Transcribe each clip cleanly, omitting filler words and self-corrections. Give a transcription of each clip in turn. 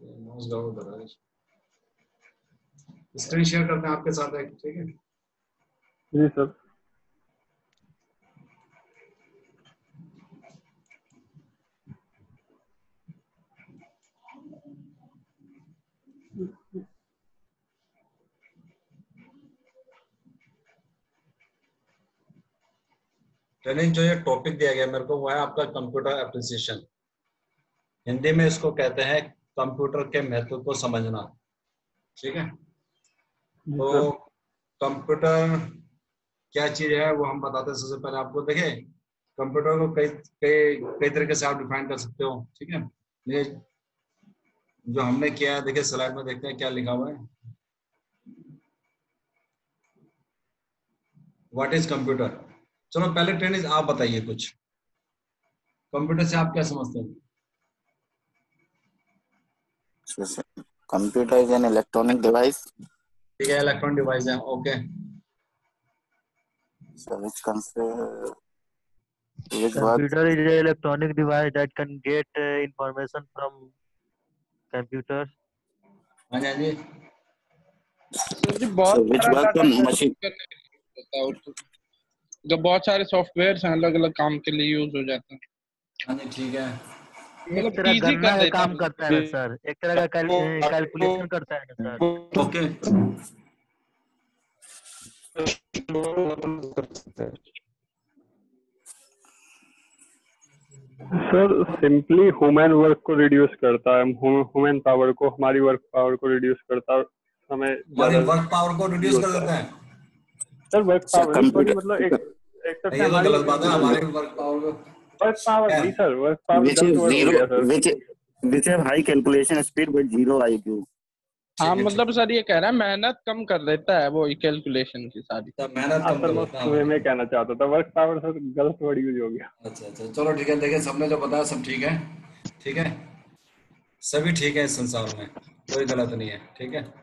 Mouse down कर रहा है। स्क्रीन शेयर करते हैं आपके साथ है, ठीक है। जी सर। ट्रेनिंग जो ये टॉपिक दिया गया मेरे को वो है आपका कंप्यूटर एप्रिसिएशन। हिंदी में इसको कहते हैं कंप्यूटर के महत्व को समझना, ठीक है। जी तो सर। कंप्यूटर क्या चीज है वो हम बताते हैं। सबसे पहले आपको देखें, कंप्यूटर को कई कई कई तरीके से आप डिफाइन कर सकते हो, ठीक है। ये जो हमने किया है देखिए स्लाइड में देखते हैं क्या लिखा हुआ है। What is computer. चलो पहले ट्रेनिंग आप बताइए कुछ, कंप्यूटर से आप क्या समझते हैं। Computer is an electronic device ठीक है, इलेक्ट्रॉनिक डिवाइस है, okay. so which consists which works. Computer is an electronic device that can get information from computers. हाँ जी, हाँ जी। सर जी बहुत So which सारा work डाटा on machine. होता है और जब बहुत सारे सॉफ्टवेयर हैं अलग अलग काम के लिए यूज हो जाते हैं। हाँ जी, ठीक है। एक मतलब तरह easy गणना कर का देता काम है। करता है ना सर, एक तरह का कैलकुलेशन करता है ना sir. Okay, sir simply human work को रिड्यूस करता है, ह्यूमन पावर को, हमारी वर्क पावर को रिड्यूस करता है, हमें हमारी ज्यादा वर्क पावर को रिड्यूस कर देता है। Sir work So power sorry computer मतलब एक तरह से ये तो हमारी गलत बात है, हमारी वर्क पावर को। वर्क पावर नहीं सर, वर्क पावर which गलत is वर्ड हो zero गया सर। which have high calculation speed but zero IQ. हाँ ठीक है, मतलब सर ये कह रहा है मेहनत कम कर देता है वो कैलकुलेशन की सारी। तब मेहनत हाँ कम सर कर मैं देता है उस वे हमारी। में कहना चाहता था, वर्क पावर सर गलत वर्ड यूज हो गया। अच्छा अच्छा, चलो ठीक है, देखिए सबने जो बताया सब ठीक है, ठीक है। सभी ठीक है इस संसार में, कोई गलत नहीं है, ठीक है।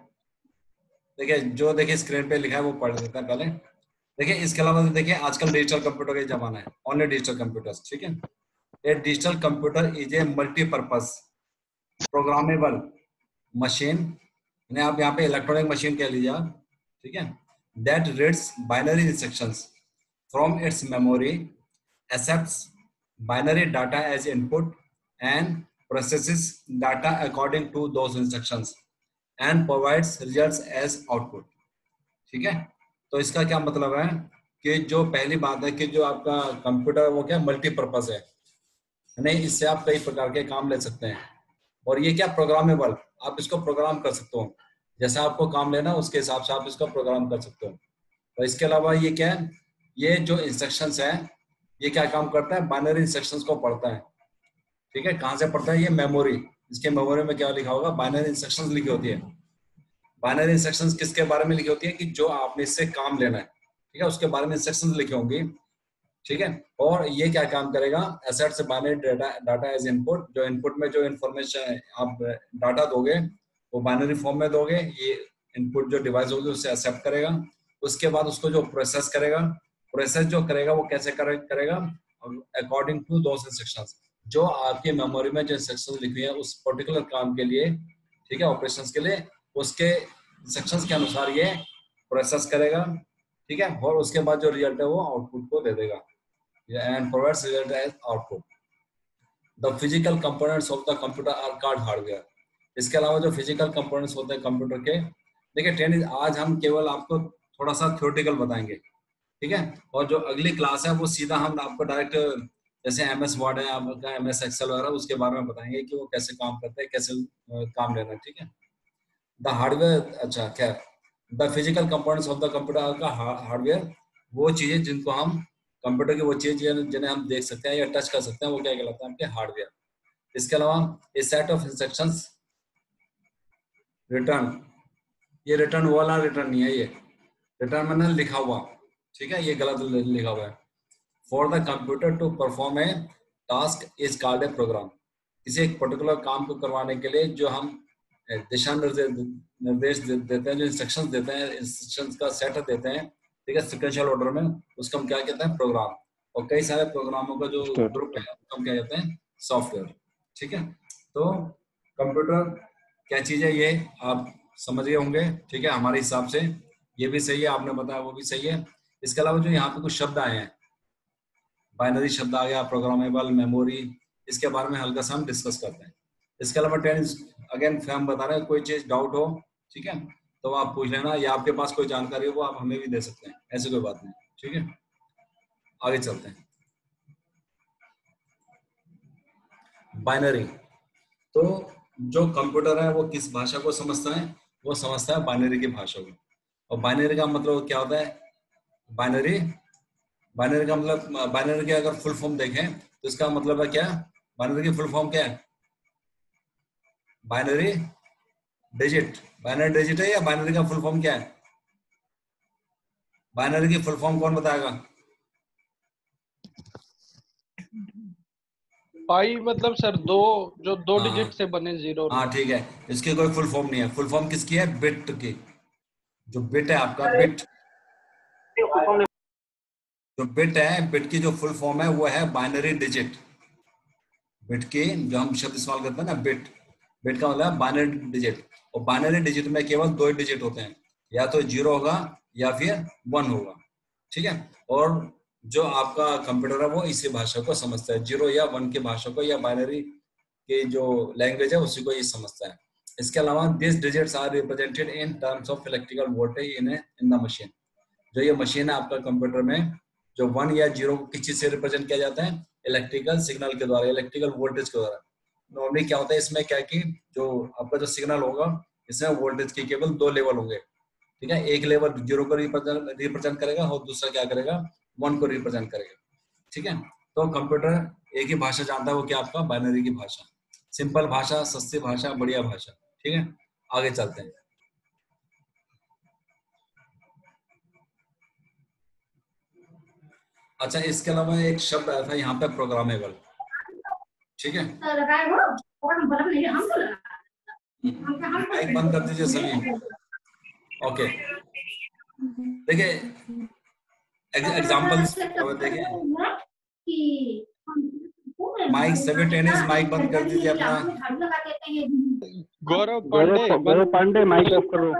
देखिए जो देखिए स्क्रीन पे लिखा है वो पढ़ देता है पहले। देखिए इसके अलावा देखिए आजकल डिजिटल कंप्यूटर का जमाना है, ओनली डिजिटल कंप्यूटर्स, ठीक है। A digital computer is a multipurpose programmable machine, इन्हें आप यहाँ पे इलेक्ट्रॉनिक मशीन कह लीजिए आप, ठीक है। That reads binary instructions from its memory, accepts binary data as input and processes data according to those instructions and provides results as output, ठीक है। तो इसका क्या मतलब है कि जो पहली बात है कि जो आपका कंप्यूटर वो क्या मल्टीपर्पज है, नहीं इससे आप कई प्रकार के काम ले सकते हैं। और ये क्या प्रोग्रामेबल, आप इसको प्रोग्राम कर सकते हो, जैसा आपको काम लेना उसके हिसाब से आप इसको प्रोग्राम कर सकते हो। और इसके अलावा ये क्या है, ये जो इंस्ट्रक्शंस है ये क्या काम करता है, बाइनरी इंस्ट्रक्शंस को पढ़ता है, ठीक है। कहाँ से पढ़ता है, ये मेमोरी, इसके मेमोरी में क्या लिखा होगा, बाइनरी इंस्ट्रक्शंस लिखी होती है। बाइनरी इंस्ट्रक्शंस किसके बारे में लिखी होती है कि जो आपने इससे काम लेना है, ठीक है, उसके बारे में इंस्ट्रक्शंस लिखी होंगी, ठीक है। और ये क्या काम करेगा, एसेट से बाइनरी डाटा एज इनपुट, जो इनपुट में जो इन्फॉर्मेशन आप डाटा दोगे वो बाइनरी फॉर्म में दोगे, ये इनपुट जो डिवाइस होगी उससे एक्सेप्ट करेगा। उसके बाद उसको जो प्रोसेस करेगा, प्रोसेस जो करेगा वो कैसे करेगा, अकॉर्डिंग टू दोस इंस्ट्रक्शंस, जो आपकी मेमोरी में जो इंस्ट्रक्शंस लिखी है उस पर्टिकुलर काम के लिए, ठीक है, ऑपरेशंस के लिए, उसके इंस्ट्रक्शंस के अनुसार ये प्रोसेस करेगा, ठीक है। और उसके बाद जो रिजल्ट है वो आउटपुट को दे देगा and provides result as output. The physical components of the computer are called hardware. इसके अलावा जो फिजिकल कंपोनेंट्स होते हैं कंप्यूटर के, देखिए ट्रेनिंग आज हम केवल आपको थोड़ा सा थ्योरेटिकल बताएंगे, ठीक है। और जो अगली क्लास है वो सीधा हम आपको डायरेक्ट जैसे एमएस वर्ड है आपका, एमएस एक्सेल वगैरह, उसके बारे में बताएंगे कि वो कैसे काम करते हैं, कैसे काम लेना है, ठीक है। द हार्डवेयर, अच्छा खैर, the physical components of the computer का हार्डवेयर, वो चीजें जिनको हम कंप्यूटर की वो चीजें जिन्हें हम देख सकते हैं या टच कर सकते हैं वो क्या कहलाता है, आपके हार्डवेयर। इसके अलावा a set of instructions return, ये रिटर्न वाला रिटर्न नहीं है, ये रिटर्न मैंने लिखा हुआ, ठीक है, ये गलत लिखा हुआ है। For the computer to perform a task is called a program, किसी एक पर्टिकुलर काम को करवाने के लिए जो हम दिशा निर्देश देते हैं, जो इंस्ट्रक्शंस देते हैं, इंस्ट्रक्शंस का सेट देते हैं, ठीक है, सीक्वेंशियल ऑर्डर में, उसको हम क्या कहते हैं, प्रोग्राम। और कई सारे प्रोग्रामों का जो ग्रुप है उसको हम क्या कहते हैं, सॉफ्टवेयर, ठीक है। तो कंप्यूटर क्या चीज है ये आप समझ गए होंगे, ठीक है। हमारे हिसाब से ये भी सही है, आपने बताया वो भी सही है। इसके अलावा जो यहाँ पे कुछ शब्द आए हैं, बाइनरी शब्द आ गया, प्रोग्रामेबल, मेमोरी, इसके बारे में हल्का सा हम डिस्कस करते हैं। इसके अलावा टेंस अगेन हम बता रहे हैं, कोई चीज डाउट हो, ठीक है, तो आप पूछ लेना, या आपके पास कोई जानकारी हो वो आप हमें भी दे सकते हैं, ऐसी कोई बात नहीं, ठीक है। आगे चलते हैं। बाइनरी, तो जो कंप्यूटर है वो किस भाषा को समझता है, वो समझता है बाइनरी की भाषा को। और बाइनरी का मतलब क्या होता है, बाइनरी, बाइनरी का मतलब, बाइनरी की अगर फुल फॉर्म देखें तो इसका मतलब है क्या, बाइनरी की फुल फॉर्म क्या है, बाइनरी डिजिट, बाइनरी डिजिट है, या बाइनरी का फुल फॉर्म क्या है, बाइनरी की फुल फॉर्म कौन बताएगा। पाई मतलब सर दो, जो दो हाँ डिजिट से बने, जीरो। हाँ ठीक है, इसकी कोई फुल फॉर्म नहीं है। फुल फॉर्म किसकी है, बिट की। जो बिट है आपका, बिट, जो बिट है, बिट की जो फुल फॉर्म है वो है बाइनरी डिजिट। बिट की जो हम शब्द इस्तेमाल करते हैं ना, बिट, बिट का मतलब बाइनरी डिजिट। और बाइनरी डिजिट में केवल दो डिजिट होते हैं, या तो जीरो होगा या फिर वन होगा, ठीक है। और जो आपका कंप्यूटर है वो इसी भाषा को समझता है, जीरो या वन की भाषा को, या बाइनरी की जो लैंग्वेज है उसी को ये समझता है। इसके अलावा this digits are represented in terms of electrical voltage in the machine. जो ये मशीन है आपका कंप्यूटर में, जो वन या जीरो को किस चीज से रिप्रेजेंट किया जाता है, इलेक्ट्रिकल सिग्नल के द्वारा, इलेक्ट्रिकल वोल्टेज के द्वारा। नॉर्मली क्या होता है इसमें, क्या कि जो आपका जो सिग्नल होगा इसमें वोल्टेज के केवल दो लेवल होंगे, ठीक है। एक लेवल जीरो को रिप्रेजेंट करेगा और दूसरा क्या करेगा, वन को रिप्रेजेंट करेगा, ठीक है। तो कंप्यूटर एक ही भाषा जानता है, वो क्या आपका बाइनरी की भाषा, सिंपल भाषा, सस्ती भाषा, बढ़िया भाषा, ठीक है। आगे चलते हैं। अच्छा, इसके अलावा एक शब्द आया था यहाँ पे, प्रोग्रामेबल, ठीक है। माइक बंद कर दीजिए सभी। ओके, देखिए एग्जांपल्स देखिए, माइक सभी टेनिस माइक बंद कर दीजिए अपना। गौरव गौरव पांडे माइक ऑफ करो।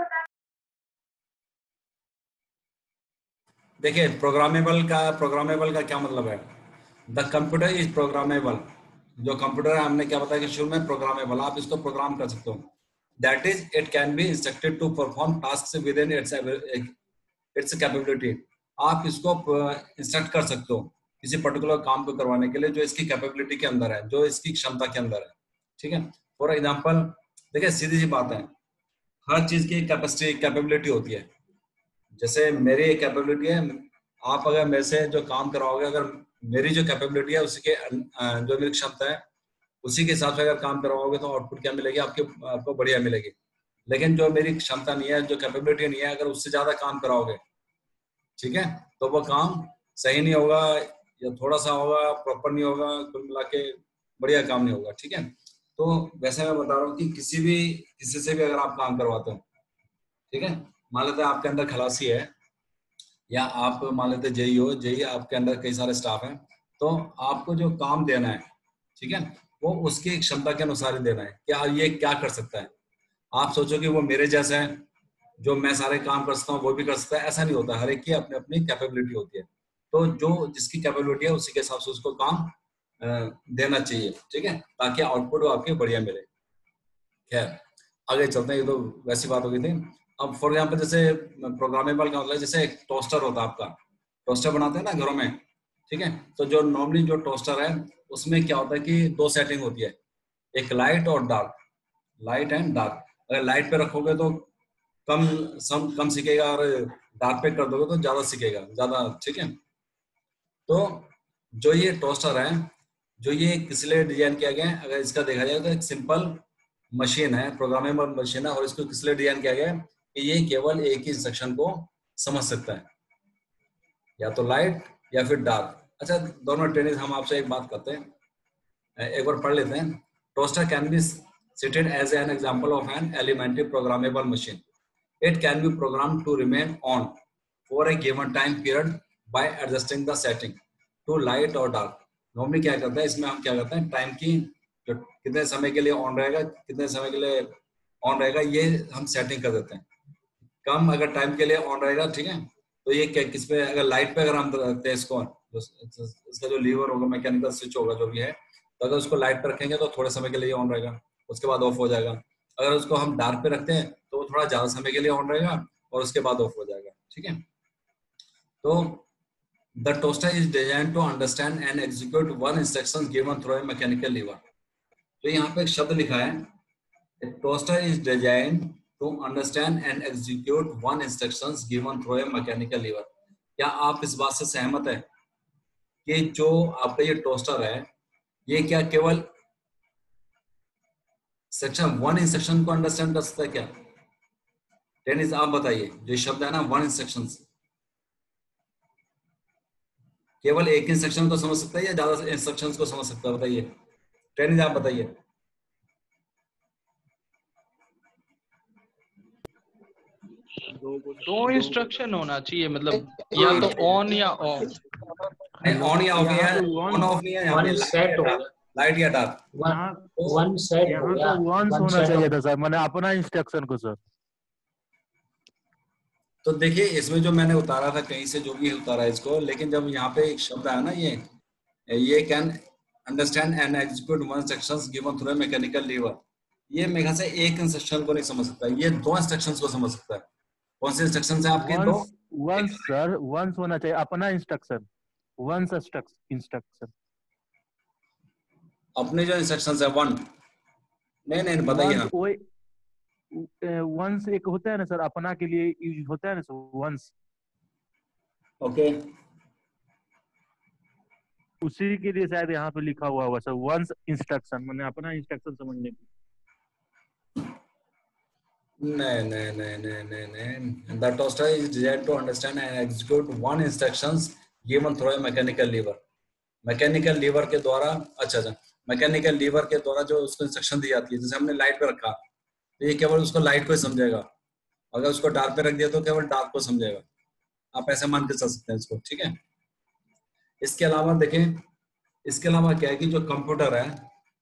देखिए प्रोग्रामेबल का क्या मतलब है, द कंप्यूटर इज प्रोग्रामेबल। जो कंप्यूटर है हमने क्या बताया कि शुरू में, प्रोग्रामेबल, आप इसको प्रोग्राम कर सकते हो। That is it can be instructed to perform task within its capability. आप इसको इंस्ट्रक्ट कर सकते हो किसी पर्टिकुलर काम को करवाने के लिए, जो इसकी कैपेबिलिटी के अंदर है, जो इसकी क्षमता के अंदर है, ठीक है। फॉर एग्जाम्पल देखिए, सीधी सी बात है, हर चीज की कैपेसिटी कैपेबिलिटी होती है। जैसे मेरी एक कैपेबिलिटी है, आप अगर मेरे से जो काम करवाओगे, अगर मेरी जो कैपेबिलिटी है उसके जो मेरी क्षमता है उसी के हिसाब से अगर काम करवाओगे तो आउटपुट क्या मिलेगी, आपको बढ़िया मिलेगी। लेकिन जो मेरी क्षमता नहीं है, जो कैपेबिलिटी नहीं है, अगर उससे ज्यादा काम कराओगे, ठीक है, तो वो काम सही नहीं होगा, या थोड़ा सा होगा, प्रॉपर नहीं होगा, कुल मिला के बढ़िया काम नहीं होगा, ठीक है। तो वैसे मैं बता रहा हूँ कि किसी से भी अगर आप काम करवाते हो, ठीक है, मान लेते हैं आपके अंदर खलासी है, या आप मान लेते जेई हो, जेई आपके अंदर कई सारे स्टाफ हैं, तो आपको जो काम देना है, ठीक है, वो उसकी क्षमता के अनुसार ही देना है। क्या ये क्या कर सकता है, आप सोचो कि वो मेरे जैसा है, जो मैं सारे काम कर सकता हूँ वो भी कर सकता है, ऐसा नहीं होता। हर एक की अपनी अपनी कैपेबिलिटी होती है, तो जो जिसकी कैपेबिलिटी है उसी के हिसाब से उसको काम देना चाहिए, ठीक है, ताकि आउटपुट आपके बढ़िया मिले। खैर आगे चलते हैं, ये तो वैसी बात हो गई थी। अब फॉर एग्जाम्पल जैसे प्रोग्रामेबल का मतलब, जैसे एक टोस्टर होता है आपका, टोस्टर बनाते हैं ना घरों में, ठीक है। तो जो नॉर्मली जो टोस्टर है उसमें क्या होता है कि दो सेटिंग होती है, एक लाइट और डार्क, लाइट एंड डार्क। अगर लाइट पे रखोगे तो कम सिकेगा, और डार्क पे कर दोगे तो ज्यादा सिकेगा, ज्यादा, ठीक है। तो जो ये टोस्टर है, जो ये किस लिए डिजाइन किया गया है, अगर इसका देखा जाए तो एक सिंपल मशीन है, प्रोग्रामेबल मशीन है, और इसको किस लिए डिजाइन किया गया है कि ये केवल एक ही इंस्ट्रक्शन को समझ सकता है, या तो लाइट या फिर डार्क। अच्छा दोनों ट्रेनिंग हम आपसे एक बात करते हैं, एक बार पढ़ लेते हैं। Toaster can be cited as an example of an elementary programmable machine. It can be programmed to remain on for a given time period by adjusting the setting to light or dark. Normally क्या करता है इसमें, हम क्या करते हैं, time की जो कितने समय के लिए ऑन रहेगा, कितने समय के लिए ऑन रहेगा, ये हम सेटिंग कर देते हैं। कम अगर टाइम के लिए ऑन रहेगा, ठीक है, तो ये क्या किस पे, अगर लाइट पे अगर हम रखते हैं इसको, इसका जो लीवर होगा, मैकेनिकल स्विच होगा जो भी है, तो अगर उसको लाइट पे रखेंगे तो थोड़े समय के लिए ऑन रहेगा, उसके बाद ऑफ हो जाएगा। अगर उसको हम डार्क पे रखते हैं तो वो थोड़ा ज्यादा समय के लिए ऑन रहेगा और उसके बाद ऑफ हो जाएगा, ठीक है। तो the toaster is design to understand and execute one instruction given through a mechanical lever. तो यहाँ पे एक शब्द लिखा है, toaster is design to understand and execute one instructions given through a mechanical lever। क्या आप इस बात से सहमत है कि जो आपका ये टोस्टर है, ये क्या केवल सेक्शन वन इंस्ट्रक्शन को अंडरस्टैंड कर सकता है क्या? टेनिस आप बताइए, जो शब्द है ना वन इंस्ट्रक्शन, केवल एक इंस्ट्रक्शन को समझ सकता है या ज्यादा इंस्ट्रक्शंस को समझ सकता है? बताइए टेनिस, आप बताइए। दो इंस्ट्रक्शन होना चाहिए, मतलब या तो ऑन या ऑफ। नहीं, ऑन या ऑफ है, ऑन ऑफ नहीं है यहाँ पे, लाइट या डार्क। वन सेट हो यहाँ गया, तो वंस वन होना सेट चाहिए था सर, मैंने अपना इंस्ट्रक्शन को सर। तो देखिए इसमें जो मैंने उतारा था कहीं से, जो भी उतारा इसको, लेकिन जब यहाँ पे एक शब्द है ना, ये can understand and execute one instructions given through mechanical lever, ये मेरे ख्याल से एक इंस्ट्रक्शन को नहीं समझ सकता, ये दो इंस्ट्रक्शंस को समझ सकता है। कौन से इंस्ट्रक्शन है आपके? दो। वंस सर, वंस होना चाहिए, अपना इंस्ट्रक्शन, वंस इंस्ट्रक्शन। अपने जो इंस्ट्रक्शंस है वन, नहीं बताइए। हाँ, वंस एक होता है ना सर, अपना के लिए यूज होता है ना सर, वंस। ओके, उसी के लिए शायद यहाँ पे लिखा हुआ होगा सर, वंस इंस्ट्रक्शन, मैंने अपना इंस्ट्रक्शन समझने की। नहीं। The toaster is designed to understand and execute one instructions given through a mechanical lever। Mechanical lever के द्वारा, अच्छा, मैकेनिकल लीवर के द्वारा जो उसको इंस्ट्रक्शन दी जाती है, जैसे हमने लाइट पे रखा तो ये केवल उसको लाइट को ही समझेगा, अगर उसको डार्क पे रख दिया तो केवल डार्क को समझेगा। आप ऐसे मान के चल सकते हैं इसको, ठीक है। इसके अलावा देखें, इसके अलावा क्या है कि जो कंप्यूटर है,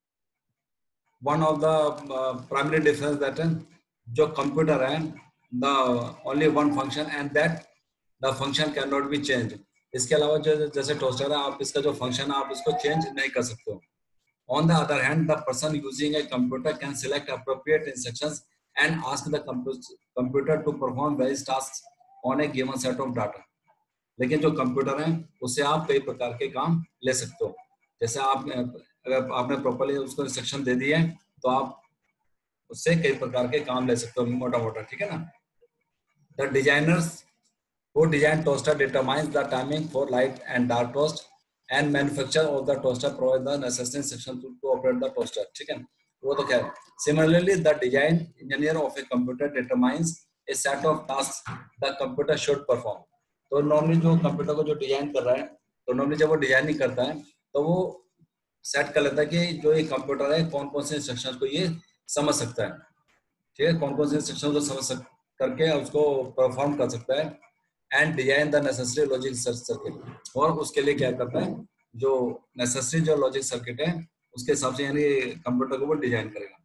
one of the primary difference that है, जो कंप्यूटर है, the only one function and that the function can not be change. इसके अलावा जो जैसे टोस्टर है, आप इसका जो फंक्शन है आप इसको चेंज नहीं कर सकते हो। On the other hand, the person using a computer can select appropriate instructions and ask the computer to perform various task on a given set of data. लेकिन जो कंप्यूटर है उससे आप कई प्रकार के काम ले सकते हो। जैसे आप अगर आपने प्रॉपर्ली उसको इंस्ट्रक्शन दे दी है तो आप उससे कई प्रकार के काम ले सकते हो, मोटा, ठीक है ना। The designers who design toaster determines the timing for light and dark toast and manufacturer of the toaster provide the necessary instructions to operate the toaster, ठीक है, वो तो क्या है। Similarly, the design engineer of a computer determines a set of tasks the computer should perform। तो normally जो computer को जो डिजाइन कर रहा है, तो नॉर्मली जब वो डिजाइनिंग करता है तो वो सेट कर लेता है कि जो ये कंप्यूटर है कौन कौन से इंस्ट्रक्शन को ये समझ सकता है, ठीक है, कौन कौन से इंस्ट्रक्शन को समझ करके उसको परफॉर्म कर सकता है, and design the necessary logic circuit. और उसके लिए क्या करता है, जो नेसेसरी जो लॉजिक सर्किट है उसके हिसाब से यानी कंप्यूटर को वो डिजाइन करेगा।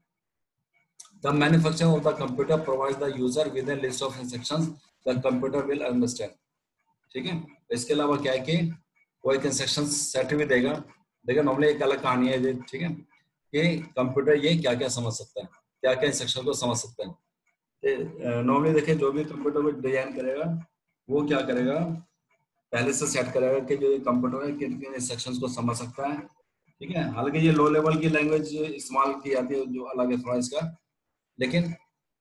The manufacturer of the computer provides the user with a list of instructions the computer will understand, ठीक है। इसके अलावा क्या है कि वो एक इंस्ट्रक्शन सेट भी देगा। देखिए नॉर्मली एक अलग कहानी है ये, ठीक है, कि कंप्यूटर ये क्या क्या समझ सकता है, क्या क्या इंस्ट्रक्शन को समझ सकता है। नॉर्मली देखिए जो भी कंप्यूटर को डिजाइन करेगा वो क्या करेगा, पहले से सेट करेगा कि जो ये कंप्यूटर है किन किन इंस्ट्रक्शंस को समझ सकता है, ठीक है। हालांकि ये लो लेवल की लैंग्वेज इस्तेमाल की जाती है जो अलग है थोड़ा इसका, लेकिन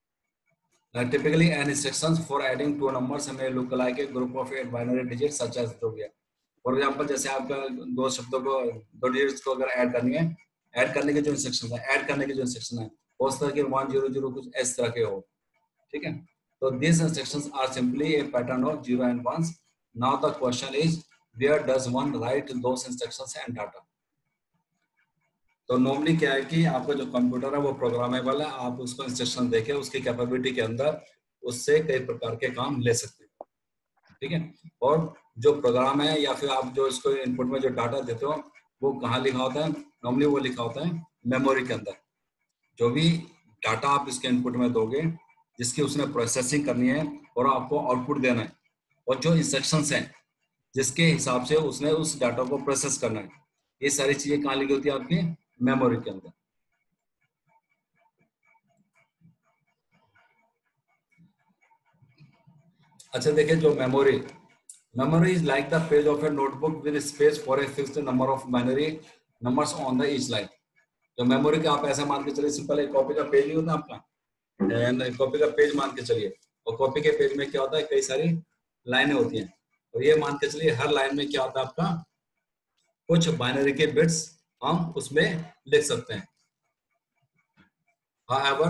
typically an instructions for adding two numbers may look like a group of 8 binary digits such as हो गया। फॉर एग्जांपल जैसे आपका दो शब्दों को, दो डिजिट्स को अगर ऐड करनी है, ऐड करने के जो इंस्ट्रक्शन है, ऐड करने के जो इंस्ट्रक्शन है हो सकता है कि 100 कुछ इस तरह के हो, ठीक है। So these instructions are simply a pattern of 0 and 1s. Now the question is, where does one write those instructions and data? तो नॉर्मली क्या है कि आपका जो कंप्यूटर है वो प्रोग्रामेबल है, आप उसको इंस्ट्रक्शन देके उसकी कैपेबिलिटी के अंदर उससे कई प्रकार के काम ले सकते हैं, ठीक है। और जो प्रोग्राम है या फिर आप जो इसको इनपुट में जो डाटा देते हो वो कहाँ लिखा होता है, नॉर्मली वो लिखा होता है मेमोरी के अंदर। जो भी डाटा आप इसके इनपुट में दोगे जिसकी उसने प्रोसेसिंग करनी है और आपको आउटपुट देना है, और जो इंस्ट्रक्शंस हैं जिसके हिसाब से उसने उस डाटा को प्रोसेस करना है, ये सारी चीजें कहाँ लिखी होती है आपकी मेमोरी के अंदर। अच्छा देखिए, जो memory is like the page of a notebook with space for a fixed number of binary numbers on the each line. जो मेमोरी का आप ऐसा मान के चलिए, सिंपल एक कॉपी का पेज नहीं होता आपका, कॉपी का पेज मान के चलिए, और कॉपी के पेज में क्या होता है, कई सारी लाइनें होती हैं, और ये मान के चलिए हर लाइन में क्या होता है आपका, कुछ बाइनरी के बिट्स हम उसमें लिख सकते हैं। However,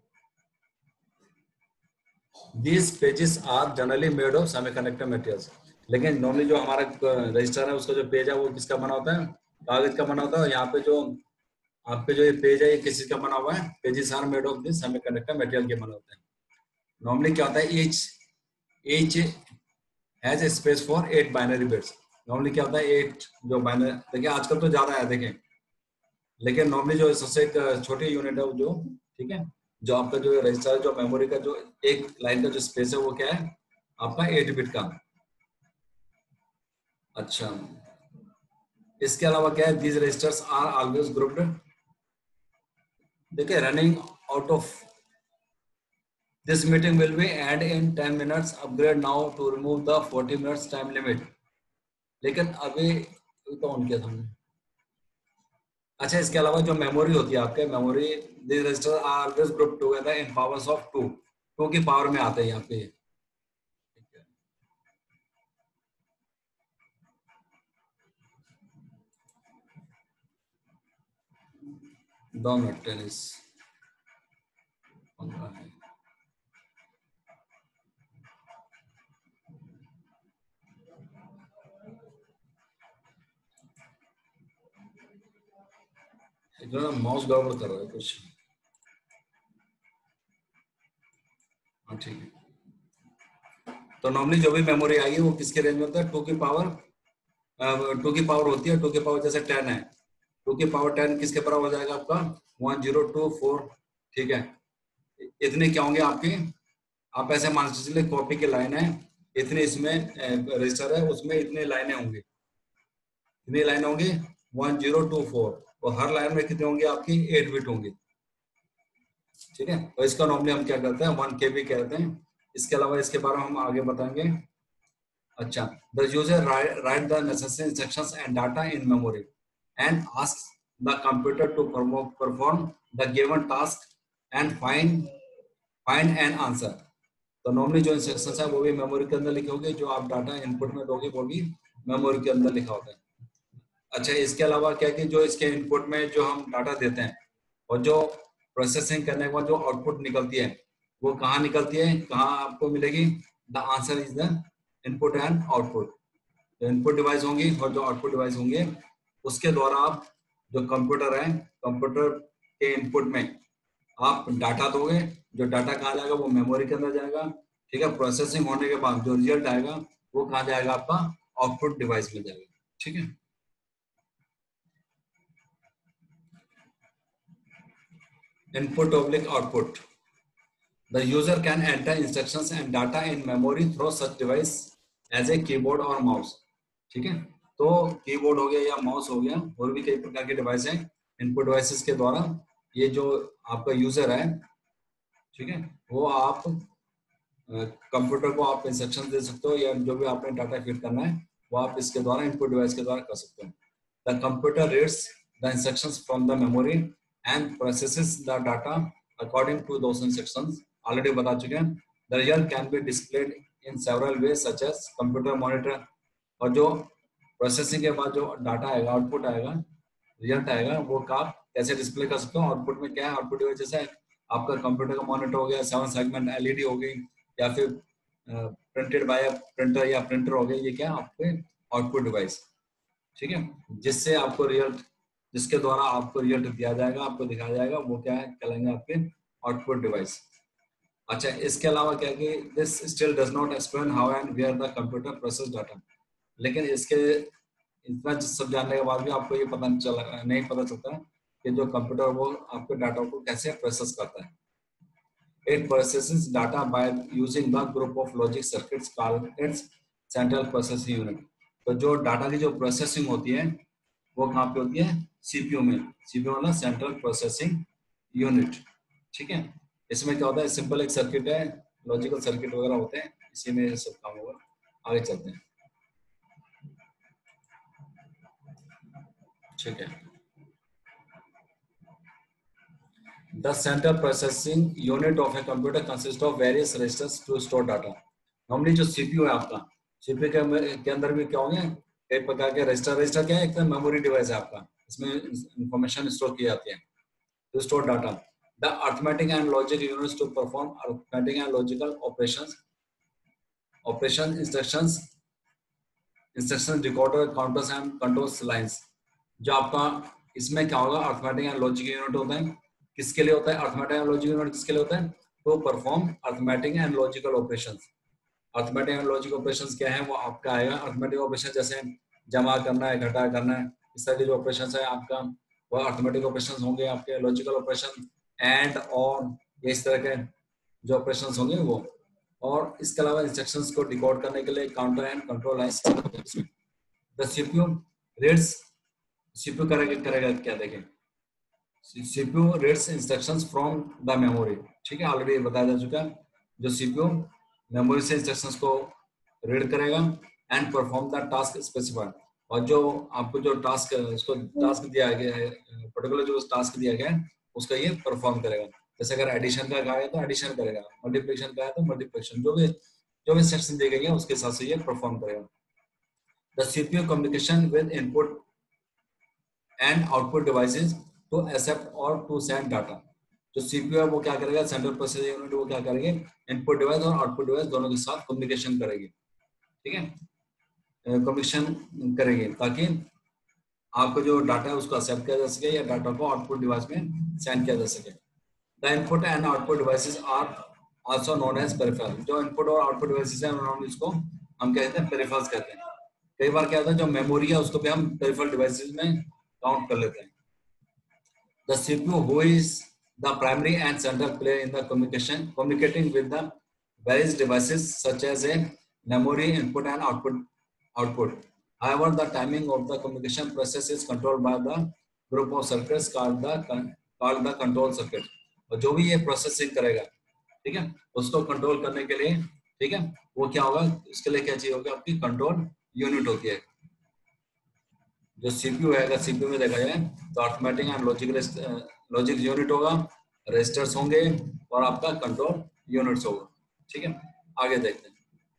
these pages are generally made of semiconductor materials। लेकिन नॉर्मली जो हमारा रजिस्टर है उसका जो पेज है वो किसका बना होता है, कागज का बना होता है। यहाँ पे जो आपके जो ये पेज है ये किसी का बना हुआ है, pages are made of this semiconductor material के बना होते हैं। नॉर्मली क्या होता है, each has a space for 8 binary bits. Normally क्या होता है, 8 जो बाइनरी, देखिए आजकल तो ज्यादा है देखें, लेकिन नॉर्मली जो सबसे एक छोटी यूनिट है वो जो, ठीक है, जो आपका जो रजिस्टर जो मेमोरी का जो एक लाइन का जो स्पेस है वो क्या है आपका 8 बिट का। अच्छा, इसके अलावा क्या है, these registers are always grouped. देखिए, running out of this meeting will be end in 10 minutes, upgrade now to remove the 40 minutes time limit. लेकिन अभी तो ऑन किया था हमने। अच्छा, इसके अलावा जो मेमोरी होती है आपके, memory this register are always grouped together in powers of 2, 2 की पावर में आते हैं यहाँ पे। 2 मिनट टेनिस 15 है। माउस गड़बड़ कर रहा है कुछ। हाँ ठीक है। तो नॉर्मली जो भी मेमोरी आएगी वो किसके रेंज में होता है, 2 की पावर 2 की पावर होती है, 2 की पावर जैसे 10 है, 2 की पावर 10 किसके बराबर हो जाएगा आपका 1024। ठीक है, इतने क्या होंगे आपके, आप ऐसे मान लीजिए कॉपी की लाइन है, इतने इसमें रजिस्टर है, उसमें इतने लाइनें होंगी, कितनी लाइनें होंगी 1024, और हर लाइन में कितने होंगे आपकी 8 बिट होंगी। ठीक है, तो इसका नॉर्मली हम क्या करते हैं 1 KB कहते हैं। इसके अलावा इसके बारे में हम आगे बताएंगे। अच्छा, the user write the necessary instructions and data in memory and ask the computer to perform the given task and find an answer. तो नॉर्मली जो इंस्ट्रक्शंस है वो भी मेमोरी के अंदर लिखे होंगे, जो आप डाटा इनपुट में दोगे वो भी मेमोरी के अंदर लिखा होता है। अच्छा, इसके अलावा क्या कि जो इसके इनपुट में जो हम डाटा देते हैं और जो प्रोसेसिंग करने के बाद जो आउटपुट निकलती है वो कहाँ निकलती है, कहाँ आपको मिलेगी, the answer is the input and output. जो इनपुट डिवाइस होंगी और जो आउटपुट डिवाइस होंगे उसके द्वारा आप जो कंप्यूटर है, कंप्यूटर के इनपुट में आप डाटा दोगे, जो डाटा कहाँ जाएगा वो मेमोरी के अंदर जाएगा। ठीक है, प्रोसेसिंग होने के बाद जो रिजल्ट आएगा वो कहाँ जाएगा आपका आउटपुट डिवाइस में जाएगा। ठीक है, input oblique output. The user can enter instructions and data in memory through such device as a keyboard or mouse। ठीक है, तो कीबोर्ड हो गया या माउस हो गया, और भी कई प्रकार के डिवाइस हैं, इनपुट डिवाइसेस के द्वारा ये जो आपका यूजर है, ठीक है, वो आप कंप्यूटर को आप इंस्ट्रक्शन दे सकते हो, या जो भी आपने डाटा फीड करना है वो आप इसके द्वारा इनपुट डिवाइस के द्वारा कर सकते हो। The computer reads the instructions from the memory and processes the data according to those instructions। already बता चुके हैं। The result can be displayed in several ways such as computer monitor, और जो प्रोसेसिंग के बाद जो डाटा आएगा, output आएगा, रिजल्ट आएगा, वो आप कैसे डिस्प्ले कर सकते हो। आउटपुट में क्या है, आउटपुट डिवाइस जैसे आपका कंप्यूटर का मॉनिटर हो गया, 7 सेगमेंट LED हो गई, या फिर प्रिंटेड बाय प्रिंटर या प्रिंटर हो गया, ये क्या आपके आउटपुट डिवाइस। ठीक है, जिससे आपको रिजल्ट, जिसके द्वारा आपको रिजल्ट दिया जाएगा, आपको दिखाया जाएगा, वो क्या है कहलाएंगे आपके आउटपुट डिवाइस। अच्छा, इसके अलावा क्या कि this still does not explain how and where the computer process data. लेकिन इसके इतना सब जानने के बाद भी आपको ये नहीं पता चलता है कि जो कंप्यूटर वो आपके डाटा को कैसे प्रोसेस करता है। It processes data by using the group of logic circuits called its central processing unit. तो जो डाटा की जो प्रोसेसिंग होती है वो कहाँ पे होती है, सीपीयू में। सीपीयू मतलब सेंट्रल प्रोसेसिंग यूनिट, ठीक है। इसमें क्या होता है, सिंपल एक सर्किट है, लॉजिकल सर्किट वगैरह होते हैं, इसी में सब काम होगा। आगे चलते हैं, ठीक है। The central processing unit of a computer consists of various registers to store data. Normally जो सीपीयू है आपका, सीपीयू के अंदर भी क्या होंगे, कई प्रकार के रजिस्टर। रजिस्टर क्या है, एक मेमोरी डिवाइस है आपका, इसमें इंफॉर्मेशन स्टोर की जाती है to store data. The arithmetic and logic units to perform arithmetic and logical instructions, recorder, counters and controls lines. जो आपका इसमें क्या होगा, अर्थमेटिक एंड लॉजिक यूनिट होता है। किसके लिए होता है अर्थमेटिक एंड लॉजिक यूनिट, किसके लिए होता है, तो perform arithmetic and logical operations. Arithmetic and logic operations क्या है, वो आपका आएगा अर्थमेटिक ऑपरेशन, जैसे जमा करना है, घटा करना है, इस तरह के जो ऑपरेशंस है आपका वो अर्थमेटिक ऑपरेशंस होंगे। आपके लॉजिकल ऑपरेशन एंड और इस तरह के जो ऑपरेशंस होंगे वो। और इसके अलावा इंस्ट्रक्शंस को डिकोड करने के लिए counter and control lines. The CPU reads, CPU करेगा क्या, देखें, CPU reads instructions from the memory, ठीक है, ऑलरेडी बताया जा चुका है। जो सीपीयू मेमोरी से इंस्ट्रक्शंस को रीड करेगा and perform the task specified. और जो आपको जो टास्क उसको टास्क दिया गया है, पर्टिकुलर जो टास्क दिया गया है उसका ये परफॉर्म करेगा। जैसे अगर एडिशन का कहा है तो एडिशन करेगा, मल्टीप्लिकेशन का है तो मल्टीप्लिकेशन, जो भी इंस्ट्रक्शन दी गई है उसके हिसाब से ये परफॉर्म करेगा। The CPU communication with input and output devices to accept और टू सेंड डाटा। जो सीपीयू है वो क्या करेगा, सेंट्रल प्रोसेसिंग यूनिट वो क्या करेंगे, इनपुट डिवाइस और आउटपुट डिवाइस दोनों के साथ कम्युनिकेशन करेगी, ठीक है, कम्युनिकेशन करेगी ताकि आपको जो डाटा है उसको एक्सेप्ट किया जा सके या डाटा को आउटपुट डिवाइस में सेंड किया जा सके। The input and output devices are also known as peripheral. जो इनपुट और आउटपुट डिवाइसेस हैं उन्होंने इसको हम कहते हैं पेरिफेरल्स कहते हैं। कई बार क्या होता है, जो मेमोरी है उसको भी हम पेरिफेरल डिवाइसेस में काउंट कर लेते हैं। The CPU who is the primary and central player in the communicating with the various devices such as a memory input and output. However, the timing of the communication process is controlled by the group of circuits called the control circuit. और जो भी ये processing करेगा, ठीक है, उसको control करने के लिए, ठीक है, वो क्या होगा, इसके लिए क्या चाहिए होगा, आपकी कंट्रोल यूनिट होती है। जो सीपीयू है, अगर सीपीयू में देखा जाए तो अर्थमेटिक एंड लॉजिक यूनिट होगा, रजिस्टर्स होंगे और आपका कंट्रोल यूनिट्स होगा, ठीक है। आगे देखते हैं,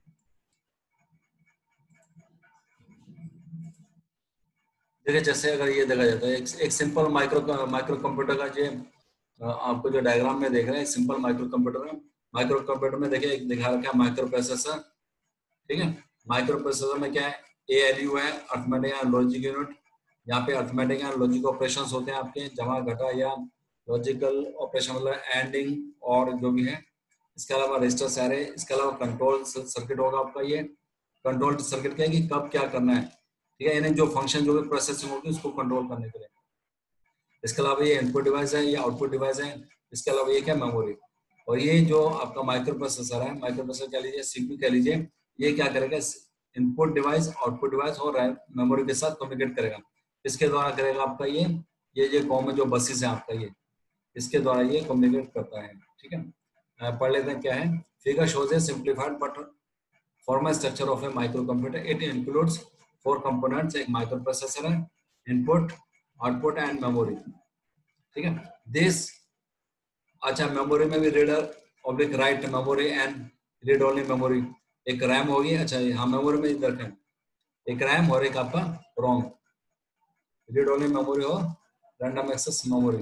देखिए जैसे अगर ये देखा जाता है एक सिंपल माइक्रो कंप्यूटर का जो आपको जो डायग्राम में देख रहे हैं, सिंपल माइक्रो कंप्यूटर में देखिए एक दिखा रखा है माइक्रो प्रोसेसर, ठीक है। माइक्रो प्रोसेसर में क्या है, एएलयू है, अर्थमेटिक एंड लॉजिक यूनिट। यहाँ पे अर्थमेटिक एंड लॉजिक ऑपरेशंस होते हैं आपके, जमा घटा या लॉजिकल ऑपरेशन मतलब एंडिंग और जो भी है। इसके अलावा रजिस्टर सारे, इसके अलावा कंट्रोल सर्किट होगा आपका। ये कंट्रोल सर्किट क्या है कि कब क्या करना है, ठीक है, यानी जो फंक्शन जो भी प्रोसेसिंग होगी उसको कंट्रोल करने के लिए। इसके अलावा ये इनपुट डिवाइस है, ये आउटपुट डिवाइस है। इसके अलावा ये क्या, मेमोरी। और ये जो आपका माइक्रो प्रोसेसर है, माइक्रो प्रोसेसर कह लीजिए, सीपीयू कह लीजिए, ये क्या करेगा, इनपुट डिवाइस, आउटपुट डिवाइस और मेमोरी के साथ कम्युनिकेट करेगा। इसके द्वारा करेगा आपका ये कॉमन जो बसेस है आपका, ये इसके द्वारा ये कम्युनिकेट करता है, ठीक है। पढ़ लेते हैं क्या है। Figure shows a simplified but formal structure of a micro computer. It includes 4 components. एक माइक्रो प्रोसेसर है, इनपुट, आउटपुट एंड मेमोरी, ठीक है। दिस, अच्छा, मेमोरी में भी reader oblique write memory and read only memory. एक रैम होगी, अच्छा हाँ, मेमोरी में इधर है एक रैम और एक आपका रोम, रीड ओनली मेमोरी और random access memory.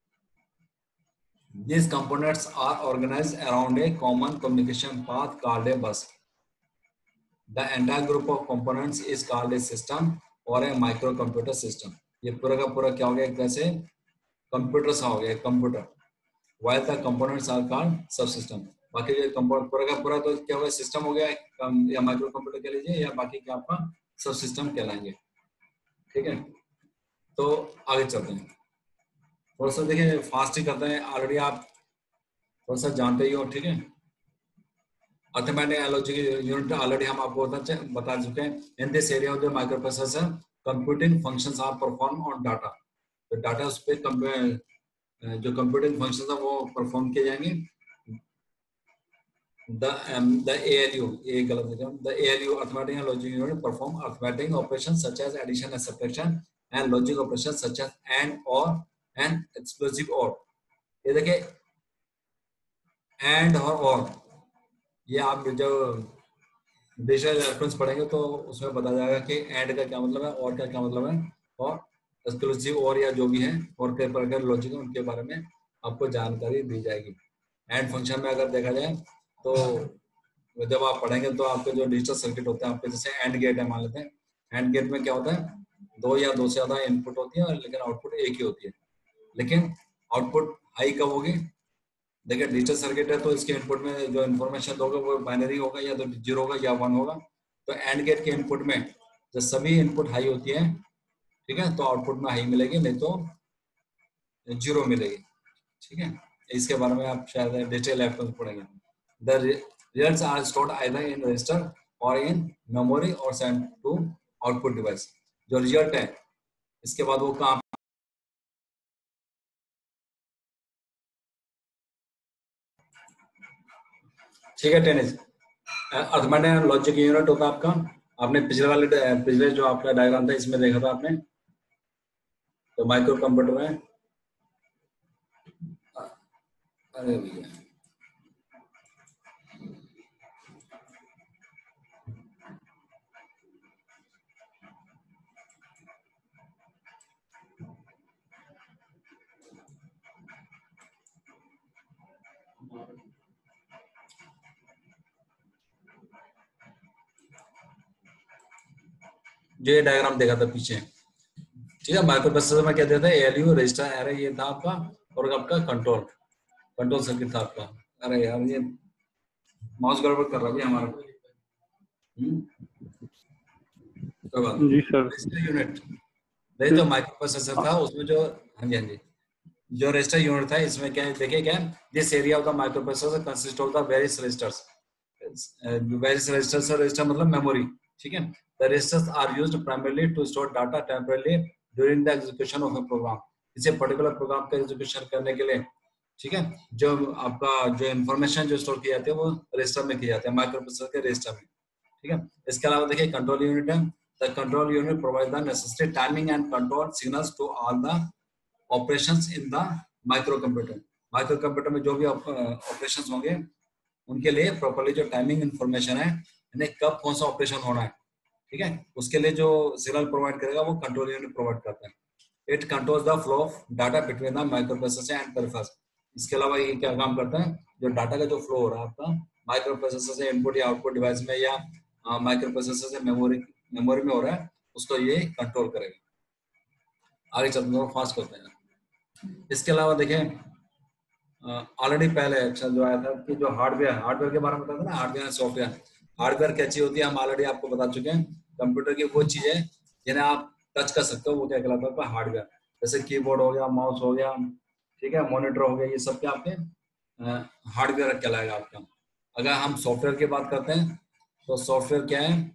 These components are organized around a common communication path called a bus. The entire group of components is called a system or a microcomputer system. ये पूरा का पूरा क्या हो गया, एक तरह से कंप्यूटर सा हो गया, computer. While the components are called subsystem. बाकी जो कंपोनेंट पूरा का पूरा तो क्या हो गया, सिस्टम हो गया, या माइक्रो कंप्यूटर कह लीजिए, या बाकी क्या आपका सब सिस्टम कहलाएंगे, ठीक है। तो आगे चलते हैं। थोड़ा सा देखिए फास्ट ही करते हैं, ऑलरेडी आप थोड़ा सा जानते ही हो, ठीक है। Arithmetic and logic unit already हम आपको बता चुके हैं। In this area of the micro processor computing functions are perform on data. तो डाटा उस पर जो कंप्यूटिंग फंक्शंस है वो परफॉर्म किए जाएंगे। The ALU, ये गलत है, the ALU arithmetic and logic unit perform arithmetic operations such as addition and subtraction and logic operations such as and or and explosive or। ये देखिए and और ये आप जो डिजिटल रेफरेंस पढ़ेंगे तो उसमें बताया जाएगा कि and का क्या मतलब है और का क्या मतलब है, और एक्सक्लूसिव और या जो भी है और कई प्रकार के लॉजिक उनके बारे में आपको जानकारी दी जाएगी। एंड फंक्शन में अगर देखा जाए तो जब आप पढ़ेंगे तो आपके जो डिजिटल सर्किट होते हैं आपके, जैसे एंड गेट है मान लेते हैं, एंड गेट में क्या होता है, दो या दो से ज्यादा इनपुट होती है लेकिन आउटपुट एक ही होती है। लेकिन आउटपुट हाई कब होगी, देखिए डिजिटल सर्किट है तो इसके इनपुट में जो इन्फॉर्मेशन होगा वो बाइनरी होगा, या तो 0 होगा या 1 होगा। तो एंड गेट के इनपुट में जब सभी इनपुट हाई होती है, ठीक है, तो आउटपुट में हाई मिलेगी, नहीं तो 0 मिलेगी, ठीक है। इसके बारे में आप शायद डिटेल रेफरेंस पढ़ेंगे। The results are stored either in register or in memory or sent to output device। जो रिजल्ट है इसके बाद वो कहाँ, ठीक है। टेनिस अर्थमेटिक लॉजिक यूनिट होता है आपका, आपने पिछले जो आपका डायग्राम था इसमें देखा था आपने, तो माइक्रो कंप्यूटर में, अरे भैया जो ये डायग्राम देखा था पीछे, ठीक है। माइक्रो प्रोसेसर में क्या देता है, एलयू रजिस्टर एरे ये था आपका, और आपका कंट्रोल सर्किट था आपका। अरे यार ये माउस गड़बड़ कर रहा है हमारा, कोई बात नहीं। जी सर। रजिस्टर यूनिट नहीं, जो माइक्रो प्रोसेसर था उसमें जो, हाँ जी हाँ जी, जो रजिस्टर यूनिट था इसमें क्या है, देखिए क्या, this area of the micro processor consist of the various registers. Various registers, register मतलब मेमोरी, ठीक है। The registers are used primarily to store data temporarily during the execution of a program. इसे पर्टिकुलर प्रोग्राम का execution करने के लिए, ठीक है, जो आपका जो इन्फॉर्मेशन जो स्टोर की जाती है वो रजिस्टर में की जाती है, माइक्रो प्रोसेसर के रजिस्टर में, ठीक है। इसके अलावा देखिए कंट्रोल यूनिट है। The control unit provide the necessary timing and control signals to all the operations in the micro computer. Micro computer में जो भी ऑपरेशंस होंगे उनके लिए प्रॉपर्ली जो टाइमिंग इंफॉर्मेशन है, यानी कब कौन सा ऑपरेशन होना है, ठीक है, उसके लिए जो सिग्नल प्रोवाइड करेगा वो कंट्रोल यूनिट प्रोवाइड करता है। It controls the flow of data between the micro processor and peripherals. इसके अलावा ये क्या काम करता है, जो डाटा का जो फ्लो हो रहा है आपका माइक्रो प्रोसेसर से इनपुट या आउटपुट डिवाइस में, या माइक्रो प्रोसेसर से मेमोरी में हो रहा है, उसको ये कंट्रोल करेगा। आगे चलते हैं, फास्ट करते हैं। इसके अलावा देखें, ऑलरेडी पहले अच्छा जो आया था कि जो हार्डवेयर के बारे में बताया था ना, हार्डवेयर सॉफ्टवेयर। हार्डवेयर क्या चीज होती है हम ऑलरेडी आपको बता चुके हैं। कंप्यूटर की वो चीज है जिन्हें आप टच कर सकते हो, वो क्या कहलाता है, हार्डवेयर। जैसे कीबोर्ड हो गया, माउस हो गया, ठीक है, मॉनिटर हो गया, ये सब क्या आपके हार्डवेयर कहलाएगा आपका। अगर हम सॉफ्टवेयर की बात करते हैं तो सॉफ्टवेयर क्या है,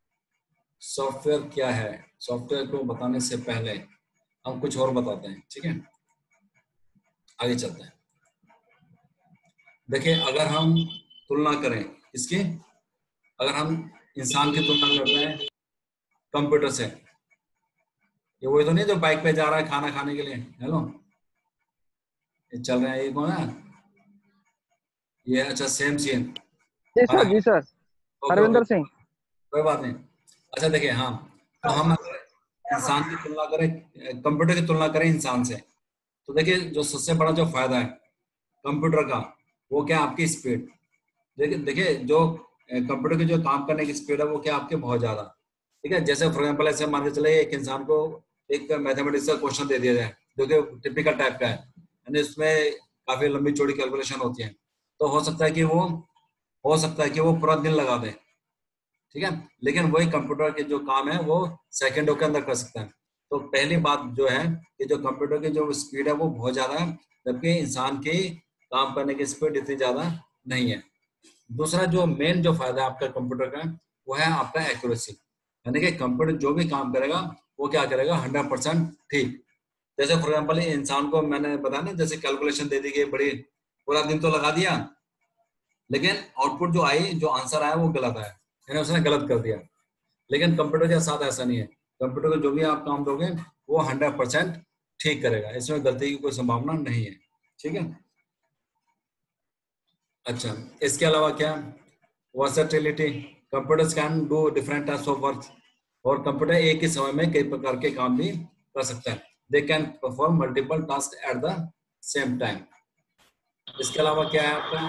सॉफ्टवेयर को बताने से पहले हम कुछ और बताते हैं, ठीक है। आगे चलते हैं। देखिए अगर हम तुलना करें इसकी, अगर हम इंसान की तुलना करते हैं कंप्यूटर से, ये वही तो नहीं जो बाइक पे जा रहा है खाना खाने के लिए, हेलो ये चल रहा है, ये कौन है ये, अच्छा सेम सीन। जी सर, जी सर, हरविंदर सिंह। कोई बात नहीं। अच्छा देखिए, हाँ, तो हम इंसान की तुलना करें, कंप्यूटर की तुलना करें इंसान से, तो देखिए जो सबसे बड़ा जो फायदा है कंप्यूटर का वो क्या, आपकी स्पीड। देखिए जो कंप्यूटर की जो काम करने की स्पीड है वो क्या आपके बहुत ज्यादा, ठीक है। जैसे फॉर एग्जाम्पल ऐसे मान के चले एक इंसान को एक मैथमेटिक्स का क्वेश्चन दे दिया जाए जो कि टिपिकल टाइप का है, यानी उसमें काफी लंबी चौड़ी कैलकुलेशन होती है, तो हो सकता है कि वो पूरा दिन लगा दे, ठीक है। लेकिन वही कंप्यूटर के जो काम है वो सेकंडों के अंदर कर सकता है। तो पहली बात जो है कि जो कंप्यूटर की जो स्पीड है वो बहुत ज्यादा है, जबकि इंसान की काम करने की स्पीड इतनी ज्यादा नहीं है। दूसरा जो मेन जो फायदा है आपका कंप्यूटर का, वो है आपका एक्यूरेसी, यानी कि कंप्यूटर जो भी काम करेगा वो क्या करेगा, 100% ठीक। जैसे फॉर एग्जाम्पल इंसान को मैंने बताया ना, जैसे कैलकुलेशन दे दी गई बड़ी, पूरा दिन तो लगा दिया, लेकिन आउटपुट जो आई, जो आंसर आया वो गलत आया, यानी उसने गलत कर दिया। लेकिन कंप्यूटर के साथ ऐसा नहीं है, कंप्यूटर को जो भी आप काम दोगे वो 100% ठीक करेगा, इसमें गलती की कोई संभावना नहीं है। ठीक है। अच्छा, इसके अलावा क्या, versatility, computers can do different types of work, और कंप्यूटर एक ही समय में कई प्रकार के काम भी कर सकता है। They can perform multiple task at the same time. इसके अलावा क्या है आपका,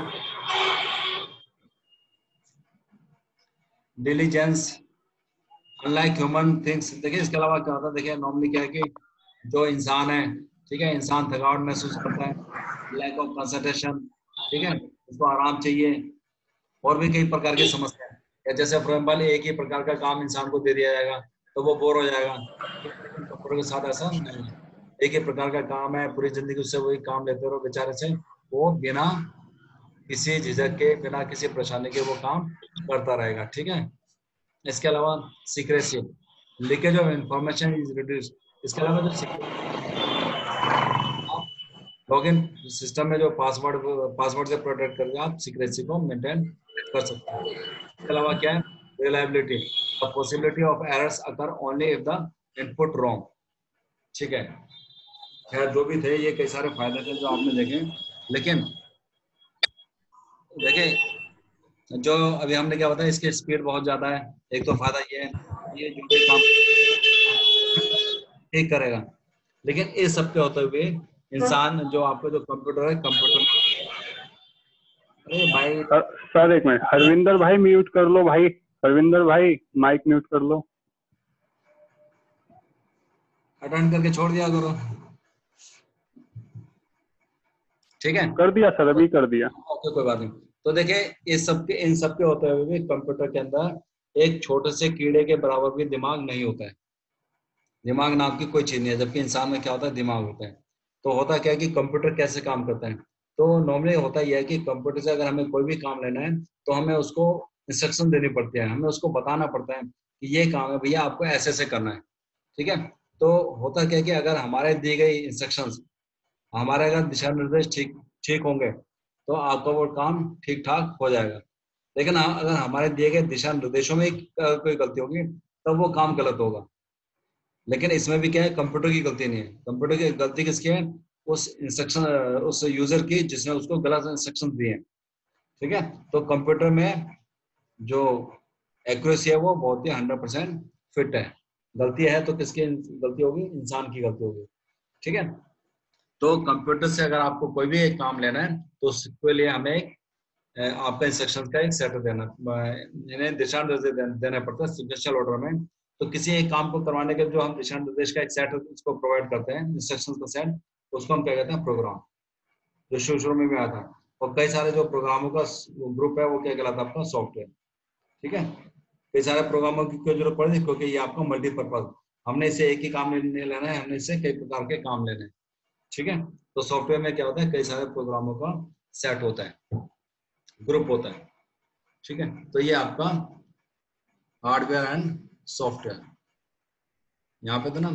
डिलीजेंस, अनलाइक ह्यूमन थिंग्स। देखिए इसके अलावा क्या होता है, देखिए नॉर्मली क्या है कि जो इंसान है, ठीक है, इंसान थकावट महसूस करता है, लैक ऑफ कंसंट्रेशन, ठीक है, उसको आराम चाहिए, और भी कई प्रकार की समस्या है। या जैसे फॉर एग्जाम्पल एक ही प्रकार का काम इंसान को दे दिया जाएगा तो वो बोर हो जाएगा, लेकिन कंप्यूटर के साथ ऐसा नहीं है। एक ही प्रकार का काम है, पूरी जिंदगी उससे वही काम लेते रहो बेचारे से, वो बिना किसी झिझक के, बिना किसी परेशानी के वो काम करता रहेगा। ठीक है। इसके अलावा secrecy, leakage of information is reduce. इसके अलावा जो लॉगिन सिस्टम में जो पासवर्ड से प्रोटेक्ट करके आप सीक्रेसी को मेंटेन कर सकते हैं। इसके अलावा क्या है, reliability, the possibility of errors occur only if the input wrong. ठीक है। खैर जो भी थे, ये कई सारे फायदे थे जो आपने देखे, लेकिन देखिए जो अभी हमने क्या बताया, इसकी स्पीड बहुत ज्यादा है, एक तो फायदा ये है, ये जो भी काम ठीक करेगा, लेकिन इस सब के होते हुए इंसान जो आपका जो कंप्यूटर है, कंप्यूटर, अरे भाई सर एक मिनट, हरविंदर भाई म्यूट कर लो भाई, हरविंदर भाई माइक म्यूट कर लो। अटेंड करके छोड़ दिया करो। ठीक है, कर दिया सर, अभी कर दिया। ओके कोई बात नहीं। तो देखिए इन सब के होते हुए भी कंप्यूटर के अंदर एक छोटे से कीड़े के बराबर भी दिमाग नहीं होता है। दिमाग नाम की कोई चीज नहीं है, जबकि इंसान में क्या होता है, दिमाग होता है। तो होता क्या है कि कंप्यूटर कैसे काम करता है, तो नॉर्मली होता यह है कि कंप्यूटर से अगर हमें कोई भी काम लेना है तो हमें उसको इंस्ट्रक्शन देनी पड़ती है, हमें उसको बताना पड़ता है कि ये काम है भैया, आपको ऐसे ऐसे करना है। ठीक है। तो होता क्या है कि अगर हमारे दी गई इंस्ट्रक्शंस, हमारे अगर दिशा निर्देश ठीक ठीक होंगे तो आपका वो काम ठीक ठाक हो जाएगा। लेकिन अगर हमारे दिए गए दिशा निर्देशों में कोई गलती होगी तब वो काम गलत होगा। लेकिन इसमें भी क्या है, कंप्यूटर की गलती नहीं है, कंप्यूटर की गलती किसकी है, उस इंस्ट्रक्शन, उस यूजर की जिसने उसको गलत इंस्ट्रक्शन दिए। ठीक है। तो कंप्यूटर में जो एक्यूरेसी है वो बहुत ही 100% फिट है। गलती है तो किसकी गलती होगी, इंसान की गलती होगी। ठीक है। तो कंप्यूटर से अगर आपको कोई भी एक काम लेना है तो उसके लिए हमें एक आपका इंस्ट्रक्शन का एक सेट देना, इन्हें दिशा निर्देश देना पड़ता है सीक्वेंशियल ऑर्डर में। तो किसी एक काम को करवाने के जो हम दिशा निर्देश का एक सेट उसको प्रोवाइड करते हैं, इंस्ट्रक्शन का सेट, उसको हम क्या कहते हैं, प्रोग्राम, जो शुरू शुरू में भी आता है। और कई सारे जो प्रोग्रामों का ग्रुप है वो क्या कहलाता है, आपका सॉफ्टवेयर। ठीक है। कई सारे प्रोग्रामों की क्यों जरूरत पड़ेगी, क्योंकि ये आपका मल्टीपर्पज, हमने इसे एक ही काम नहीं लेना है, हमने इससे कई प्रकार के काम लेने हैं। ठीक है। तो सॉफ्टवेयर में क्या होता है, कई सारे प्रोग्रामों का सेट होता है, ग्रुप होता है। ठीक है। तो ये आपका हार्डवेयर एंड सॉफ्टवेयर, यहाँ पे तो ना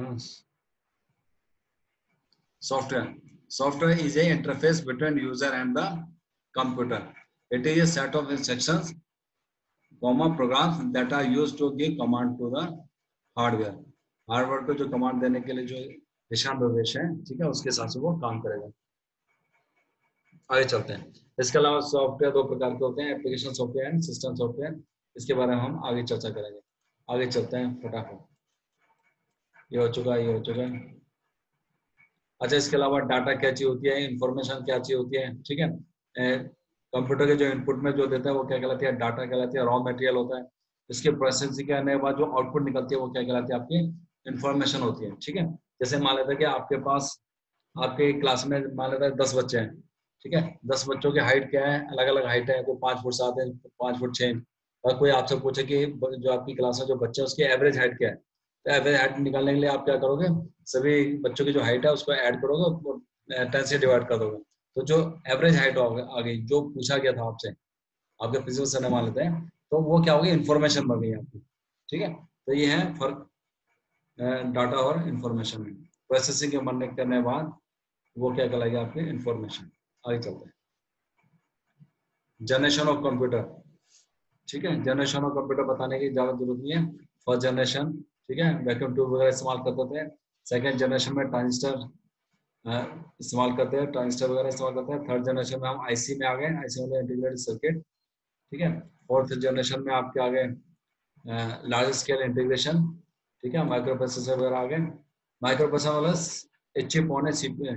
software is a interface between user and the computer. It is a set of instructions comma programs that are used to give command to the hardware. Hardware को जो कमांड देने के लिए जो दिशा निर्देश है, ठीक है, उसके हिसाब से वो काम करेगा। आगे चलते हैं। इसके अलावा सॉफ्टवेयर दो प्रकार के होते हैं, application software and system software. इसके बारे में हम आगे चर्चा करेंगे। आगे चलते हैं फटाफट। ये हो चुका है, ये हो चुका है। अच्छा, इसके अलावा डाटा क्या चीज होती है, इंफॉर्मेशन क्या चीज होती है। ठीक है। कंप्यूटर के जो इनपुट में जो देते हैं वो क्या कहलाती है, डाटा कहलाती है, रॉ मटेरियल होता है। इसके प्रोसेसिंग करने के बाद जो आउटपुट निकलती है वो क्या कहलाती है, आपकी इंफॉर्मेशन होती है। ठीक है। जैसे मान लेते हैं कि आपके पास, आपके क्लास में मान लेते हैं 10 बच्चे हैं। ठीक है। 10 बच्चों की हाइट क्या है, अलग अलग हाइट है, कोई 5 फुट 7 है, 5 फुट 6। और कोई आपसे पूछे कि जो आपकी क्लास में जो बच्चे हैं उसकी एवरेज हाइट क्या है, तो एवरेज हाइट निकालने के लिए आप क्या करोगे, सभी बच्चों की जो हाइट है उसको ऐड करोगे, 10 से डिवाइड कर दोगे, तो जो एवरेज हाइट आ गई जो पूछा गया था आपसे, आपके फिजिकल सर ने मान लेते हैं, तो वो क्या होगी, इन्फॉर्मेशन बन गई आपकी। ठीक है, तो ये है फर्क डाटा और इन्फॉर्मेशन में। प्रोसेसिंग के बनने करने के बाद वो क्या कहलाएगी आपकी इन्फॉर्मेशन। आगे चलते हैं, जनरेशन ऑफ कंप्यूटर। ठीक है, जनरेशन ऑफ कंप्यूटर बताने की ज्यादा जरूरत नहीं है। फर्स्ट जनरेशन, ठीक है, वैक्यूम ट्यूब वगैरह इस्तेमाल करते थे। सेकेंड जनरेशन में ट्रांजिस्टर इस्तेमाल करते हैं, ट्रांजिस्टर वगैरह इस्तेमाल करते हैं। थर्ड जनरेशन में हम आईसी में आ गए, आईसी में इंटीग्रेटेड सर्किट। ठीक है, फोर्थ जनरेशन में आपके आ गए लार्ज स्केल इंटीग्रेशन। ठीक है, माइक्रो प्रोसेसर वगैरह आ गए। माइक्रो प्रोसेसर मतलब एक चिप ऑन है, सीपीयू।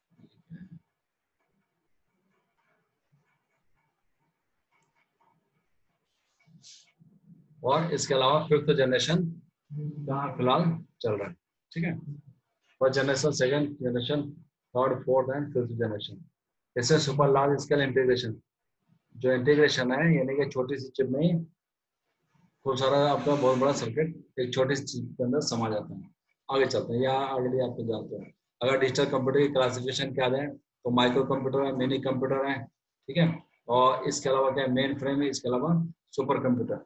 और इसके अलावा फिफ्थ जनरेशन जहाँ फिलहाल चल रहा है। ठीक है, first generation, second generation, third, fourth and fifth generation. इससे सुपर लार्ज स्केल इंटीग्रेशन, जो इंटीग्रेशन है यानी कि छोटी सी चिप में ही खूब सारा आपका बहुत बड़ा सर्किट एक छोटी सी चिप के अंदर समा जाता है। आगे चलते हैं, यहाँ आगे आपको जानते हैं। अगर डिजिटल कंप्यूटर की क्लासिफिकेशन क्या है, तो माइक्रो कंप्यूटर है, मिनी कंप्यूटर है। ठीक है, और इसके अलावा क्या है, मेन फ्रेम है, इसके अलावा सुपर कंप्यूटर।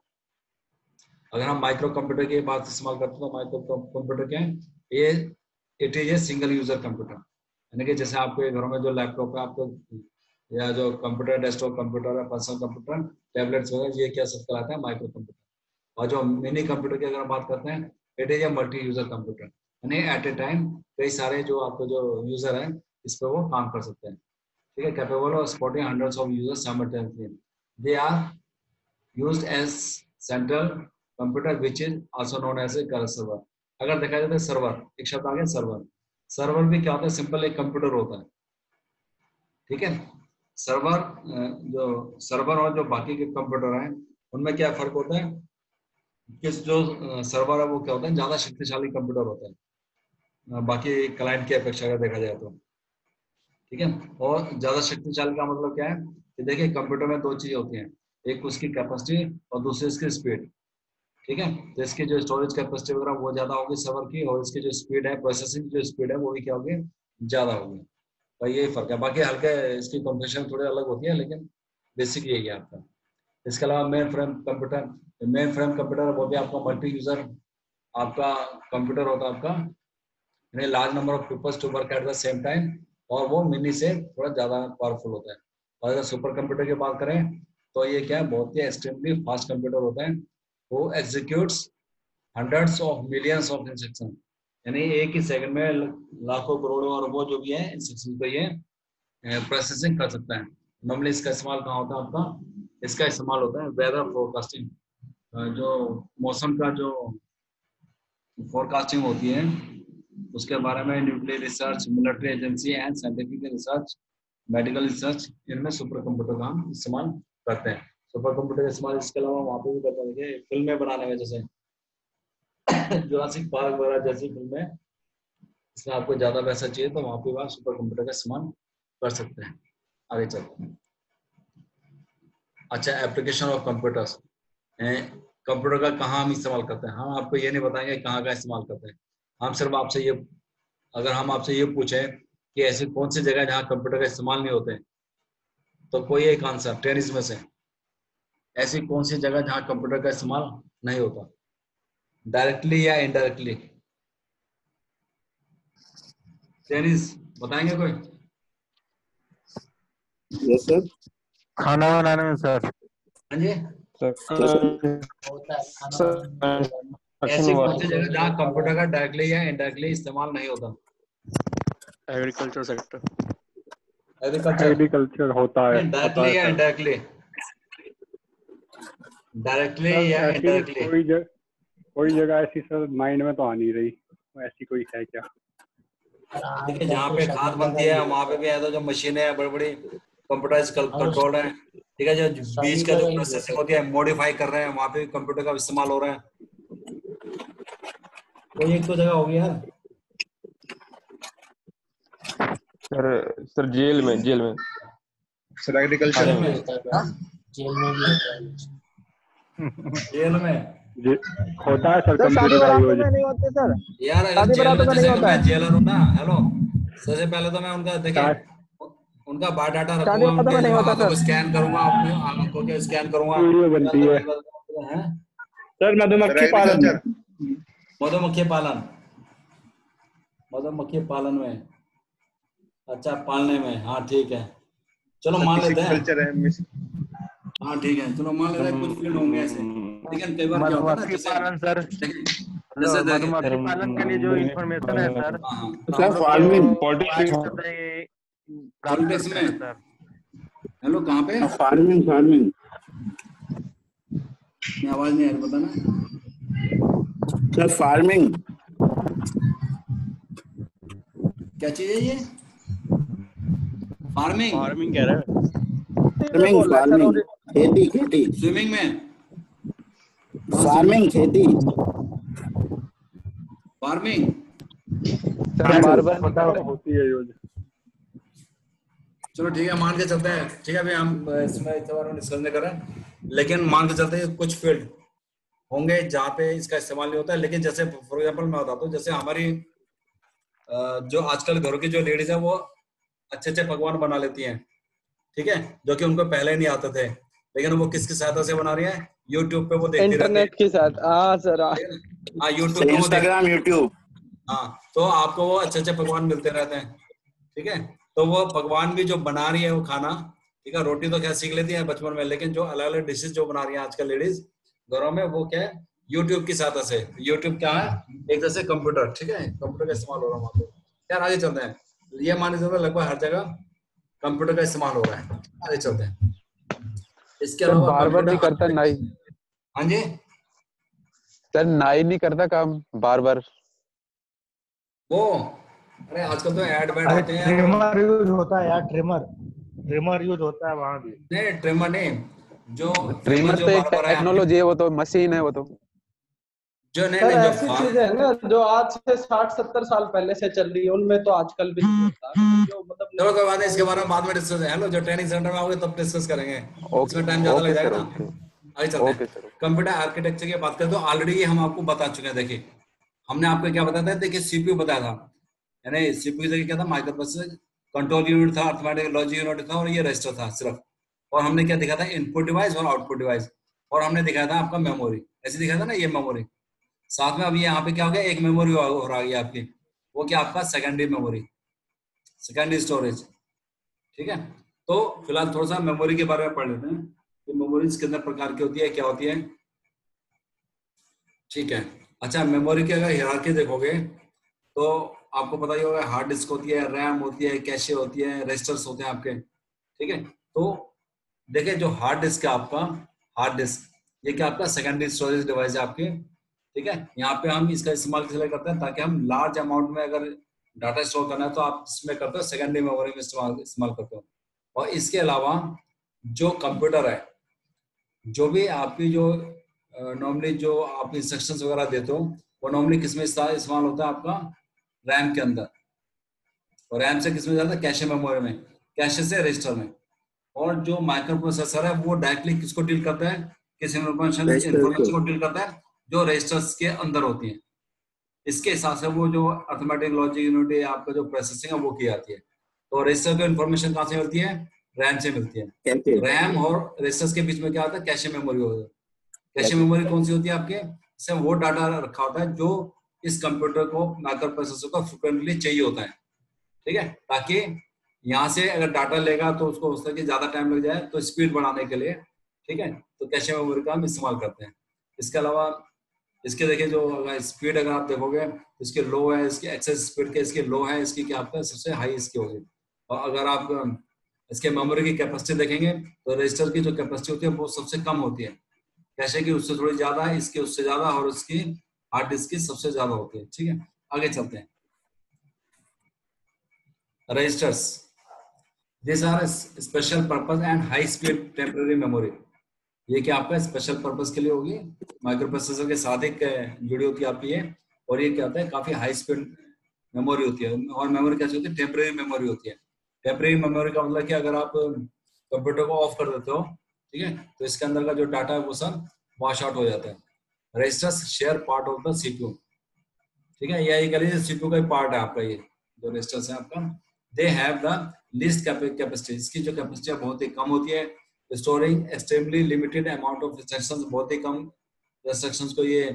अगर हम माइक्रो कंप्यूटर की बात इस्तेमाल करते हैं, तो माइक्रो कंप्यूटर क्या है, ये it is a single user computer. यानी कि जैसे आपके घरों में जो लैपटॉप है आपको, या जो कंप्यूटर, डेस्कटॉप कंप्यूटर है, पर्सनल कंप्यूटर, टैबलेट्स वगैरह, ये क्या सब कहलाता है, माइक्रो कंप्यूटर। और जो मिनी कंप्यूटर की अगर हम बात करते हैं, it is a multi user computer, यानी एट ए टाइम कई सारे जो आपके जो यूजर है इस पर वो काम कर सकते हैं। ठीक है, capable of supporting hundreds of users simultaneously. They are used as central computer which is also known as a server. अगर देखा जाए तो सर्वर, एक शब्द आ गया सर्वर। सर्वर भी क्या होता है, सिंपल एक कंप्यूटर होता है। ठीक है, सर्वर जो सर्वर और जो बाकी के कंप्यूटर हैं उनमें क्या फर्क होता है कि जो सर्वर है वो क्या होता है, ज्यादा शक्तिशाली कंप्यूटर होता है बाकी क्लाइंट की अपेक्षा अगर देखा जाए तो। ठीक है, और ज्यादा शक्तिशाली का मतलब क्या है कि देखिए कंप्यूटर में दो चीजें होती हैं, एक उसकी कैपेसिटी और दूसरी इसकी स्पीड। ठीक है, तो इसकी जो स्टोरेज कैपेसिटी वगैरह वो ज्यादा होगी सर्वर की, और इसकी जो स्पीड है, प्रोसेसिंग जो स्पीड है वो भी क्या होगी, ज्यादा होगी। तो यही फर्क है, बाकी हल्के इसकी कॉम्बिनेशन थोड़ी अलग होती है, लेकिन बेसिक यही है आपका। इसके अलावा main frame computer, main frame computer वो भी आपका मल्टी यूजर आपका कंप्यूटर होता है आपका, यानी large number of peoples to work at the same time, और वो मिनी से थोड़ा ज्यादा पावरफुल होता है। और अगर सुपर कंप्यूटर की बात करें तो ये क्या है, बहुत ही एक्सट्रीमली फास्ट कंप्यूटर होता है। वो executes hundreds of millions of instruction, यानी एक ही सेकंड में लाखों करोड़ों और वो जो भी है इंस्ट्रक्शन को ये प्रोसेसिंग कर सकता है। नॉर्मली इसका इस्तेमाल कहाँ होता है आपका, इसका इस्तेमाल होता है वेदर फोरकास्टिंग, जो मौसम का जो फोरकास्टिंग होती है उसके बारे में, nuclear research, military agency and scientific research, medical research, इनमें सुपर कंप्यूटर का हम इस्तेमाल करते हैं। सुपर कंप्यूटर का इस्तेमाल इसके अलावा वहाँ पे भी करते हैं, फिल्में बनाने में, जैसे जुरासिक पार्क वगैरह जैसी फिल्में, इसमें आपको ज्यादा पैसा चाहिए तो वहाँ पे आप सुपर कंप्यूटर का इस्तेमाल कर सकते हैं। आगे चलते हैं। अच्छा, एप्लीकेशन ऑफ कंप्यूटर्स, कंप्यूटर का कहाँ हम इस्तेमाल करते हैं, हम आपको ये नहीं बताएंगे कहाँ का इस्तेमाल करते हैं। हम सिर्फ आपसे ये, अगर हम आपसे ये पूछें कि ऐसी कौन सी जगह जहाँ कंप्यूटर का इस्तेमाल नहीं होते, तो कोई एक आंसर 10 में से ऐसी कौन सी जगह जहाँ कंप्यूटर का इस्तेमाल नहीं होता, डायरेक्टली या इनडायरेक्टली। 10 बताएंगे कोई? Yes sir. खाना बनाने में सर। हाँ जी, होता है खाना ऐसी कौन सी जगह जहाँ कंप्यूटर का डायरेक्टली या इनडायरेक्टली इस्तेमाल नहीं होता? Agriculture sector. एग्रीकल्चर होता है, डायरेक्टली या इनडायरेक्टली, डायरेक्टली या इनडायरेक्टली। कोई जगह ऐसी सर माइंड में तो आ नहीं रही, ऐसी कोई है क्या? देखिए जहाँ पे खाद बनती है वहाँ पे भी है, तो जो मशीनें हैं बड़ी बड़ी कंप्यूटराइज कंट्रोल है। ठीक है, जो बीज का जो प्रोसेसिंग होती है मॉडिफाई कर रहे हैं, वहाँ पे भी कंप्यूटर का इस्तेमाल हो रहा है। कोई एक तो जगह होगी यार। सर जेल में सर एग्रीकल्चर में जेल में भी होता है। जेल में जी होता है सर सर शादी कंप्यूटर बारातों यूज। में नहीं होते सर, यार अगर शादी जेल में बारातों में जैसे नहीं अगर होता मैं है, जेलर हूँ ना, हेलो, सबसे पहले तो मैं उनका देखिए उनका बायोडाटा शादी रखूंगा, बारातों में उनके नहीं जो होता हाथों को सर। स्कैन करूंगा, अपने आंखों के स्कैन करूंगा, वीडियो बनती है हैं सर मधुमक्खी सर पालन में। एग्रीकल्चर मधुमक्खी पालन, मधुमक्खी पालन में, अच्छा पालने में, हाँ ठीक है, चलो सर मान लेते हैं, पिसिकल्चर है हाँ ठीक है, चलो मान लेते हैं कुछ फील्ड होंगे ऐसे, लेकिन कई बार क्या होता है ना, मधुमक्खी जैसे पालन सर, देखिए, हेलो, जैसे देखिए, मधुमक्खी पालन के लिए जो इंफॉर्मेशन है सर, हाँ हाँ, तो सर हम लोग फार्मिंग, को मोबाइल से तो ही प्राप्त पॉलिटिक्स करते हैं में, सर। हेलो कहाँ पे, फार्मिंग फार्मिंग मैं आवाज नहीं आ रही, बताना, सर फार्मिंग क्या चीज है ये, फार्मिंग, फार्मिंग कह रहा है। फार्मिंग बोल रहा है सर, फार्मिंग और खेती खेती स्विमिंग में, कौन फार्मिंग स्विमिंग, खेती। फार्मिंग, सर बार बार हाँ होती है यूज। चलो ठीक है, मान के चलते हैं, ठीक है, अभी हम इसमें इस बारे में डिस्कस नहीं कर रहे हैं, लेकिन मान के चलते हैं कुछ फील्ड होंगे जहाँ पे इसका इस्तेमाल नहीं होता है, लेकिन जैसे फॉर एग्जांपल मैं बताता हूँ, जैसे हमारी जो आजकल घरों की जो लेडीज है वो अच्छे अच्छे पकवान बना लेती हैं, ठीक है, जो कि उनको पहले नहीं आते थे, लेकिन वो किसकी सहायता से बना रही है, यूट्यूब पे वो देखती रहती है, इंटरनेट के साथ, हाँ सर, हाँ। ठीक है ना? हाँ यूट्यूब सर पे वो देख, इंस्टाग्राम यूट्यूब। हाँ तो आपको वो अच्छे अच्छे पकवान मिलते रहते हैं, ठीक है, तो वो भगवान भी जो बना रही है वो खाना, ठीक है, रोटी तो क्या सीख लेती है बचपन में, लेकिन जो अलग अलग डिशेज जो बना रही है आजकल लेडीज घरों में, वो क्या है, यूट्यूब की सहायता से, यूट्यूब क्या है, एक तरह से कंप्यूटर, ठीक है, कंप्यूटर का इस्तेमाल हो रहा है वहां पे, यार आगे चलते हैं, ये मान लीजिए लगभग हर जगह कंप्यूटर का इस्तेमाल हो रहा है, आगे चलते हैं, इसके सर अलावा बार बार कंप्यूटर नहीं करता नाई, हाँ जी, सर नाई नहीं करता काम बार बार। वो अरे आजकल तो ऐड वैड अरे आते हैं यार, ट्रिमर यूज होता है यार, ट्रिमर, ट्रिमर यूज होता है वहां भी। नहीं ट्रिमर नहीं, जो ट्रिमर ट्रिमर जो तो एक बार बार है आपके, टेक्नोलॉजी है, वो तो मशीन है वो तो। जो नहीं सर नहीं जो ऐसी चीजें है ना जो आज से 60-70 साल पहले से चल रही है, उनमें तो आजकल भी नहीं होता, जो मतलब चलो कोई बात नहीं, इसके बारे में बाद में डिस्कस है, हेलो जो ट्रेनिंग सेंटर में आओगे तब डिस्कस करेंगे, ओके इसमें टाइम ज्यादा लग ओके जाएगा सर, ना, ओके आगे चलते ओके हैं, सर। कंप्यूटर आर्किटेक्चर की बात करें तो ऑलरेडी हम आपको बता चुके हैं, देखिए हमने आपको क्या बताया था, देखिए सीपीयू बताया था, यानी सीपीयू की जगह क्या था, माइक्रो प्रोसेसर कंट्रोल यूनिट था, अर्थमेटिक लॉजिक यूनिट था, और ये रजिस्टर था सिर्फ, और हमने क्या दिखा था, इनपुट डिवाइस और आउटपुट डिवाइस, और हमने दिखाया था आपका मेमोरी, ऐसे दिखाया था ना, ये मेमोरी, साथ में अभी यहाँ पे क्या हो गया, एक मेमोरी हो रहा है आपकी, वो क्या आपका सेकेंडरी मेमोरी, सेकेंडरी स्टोरेज, ठीक है, तो फिलहाल थोड़ा सा मेमोरी के बारे में पढ़ लेते हैं कि मेमोरीज कितने प्रकार की होती है, क्या होती है, ठीक है, अच्छा मेमोरी की अगर हियरार्की देखोगे तो आपको पता ही होगा, हार्ड डिस्क होती है, रैम होती है, कैशे होती है, रजिस्टर्स होते हैं आपके, ठीक है, तो देखिए जो हार्ड डिस्क है आपका, हार्ड डिस्क ये क्या आपका सेकेंडरी स्टोरेज डिवाइस है आपकी, ठीक है, यहाँ पे हम इसका इस्तेमाल इसलिए करते हैं ताकि हम लार्ज अमाउंट में अगर डाटा स्टोर करना है तो आप इसमें करते हो, सेकेंडरी मेमोरी में इस्तेमाल करते हो, और इसके अलावा जो कंप्यूटर है, जो भी आपकी जो नॉर्मली जो आप इंस्ट्रक्शंस वगैरह देते हो, वो नॉर्मली किसमें इस्तेमाल होता है आपका, रैम के अंदर, और रैम से किसमें जाता है, कैशे मेमोरी में, कैशे से रजिस्टर में, और जो माइक्रो प्रोसेसर है वो डायरेक्टली किसको डील करता है, किस इन्फॉर्मेशन को डील करता है, जो रजिस्टर्स के अंदर होती है, इसके हिसाब से वो जो अर्थमेटिक लॉजिक यूनिट आपका जो प्रोसेसिंग है वो की जाती है, तो रजिस्टर को इन्फॉर्मेशन कहाँ से मिलती है, रैम से मिलती है, रैम और रजिस्टर्स के बीच में क्या होता है, कैशे मेमोरी होता है, कैशे मेमोरी कौन सी होती है आपके, इससे वो डाटा रखा होता है जो इस कंप्यूटर को, माइक्रो प्रोसेसर को फ्रिक्वेंटली चाहिए होता है, ठीक है, ताकि यहाँ से अगर डाटा लेगा तो उसको हो सके ज्यादा टाइम लग जाए, तो स्पीड बढ़ाने के लिए, ठीक है, तो कैशे मेमोरी का हम इस्तेमाल करते हैं, इसके अलावा इसके देखिए जो अगर स्पीड अगर आप देखोगे इसके लो है, इसकी एक्सेस स्पीड के इसके लो है, इसकी क्या आपका सबसे हाई इसकी होगी, और अगर आप इसके मेमोरी की कैपेसिटी देखेंगे तो रजिस्टर की जो कैपेसिटी होती है वो सबसे कम होती है, कैशे की उससे थोड़ी ज्यादा है, इसकी उससे ज्यादा, और उसकी हार्ड डिस्क की सबसे ज्यादा होती है, ठीक है, आगे चलते हैं, registers, this are special purpose and high speed temporary memory, ये क्या आपका स्पेशल पर्पस के लिए होगी, माइक्रो प्रोसेसर के साथ एक जुड़ी होती है आपकी ये, और ये क्या होता है, काफी हाई स्पीड मेमोरी होती है, और मेमोरी कैसी होती है, टेम्परेरी मेमोरी होती है, टेम्परेरी मेमोरी का मतलब कि अगर आप कंप्यूटर को ऑफ कर देते हो, ठीक है, तो इसके अंदर का जो डाटा है वो सब वॉश आउट हो जाता है, registers share part of the CPU, ठीक है, यही कह लीजिए सीपीयू का पार्ट है आपका, ये जो रजिस्टर्स है आपका, they have the least capacity, इसकी जो कैपेसिटी बहुत ही कम होती है, storing extremely limited amount of instructions, बहुत ही कम इंस्ट्रक्शंस को ये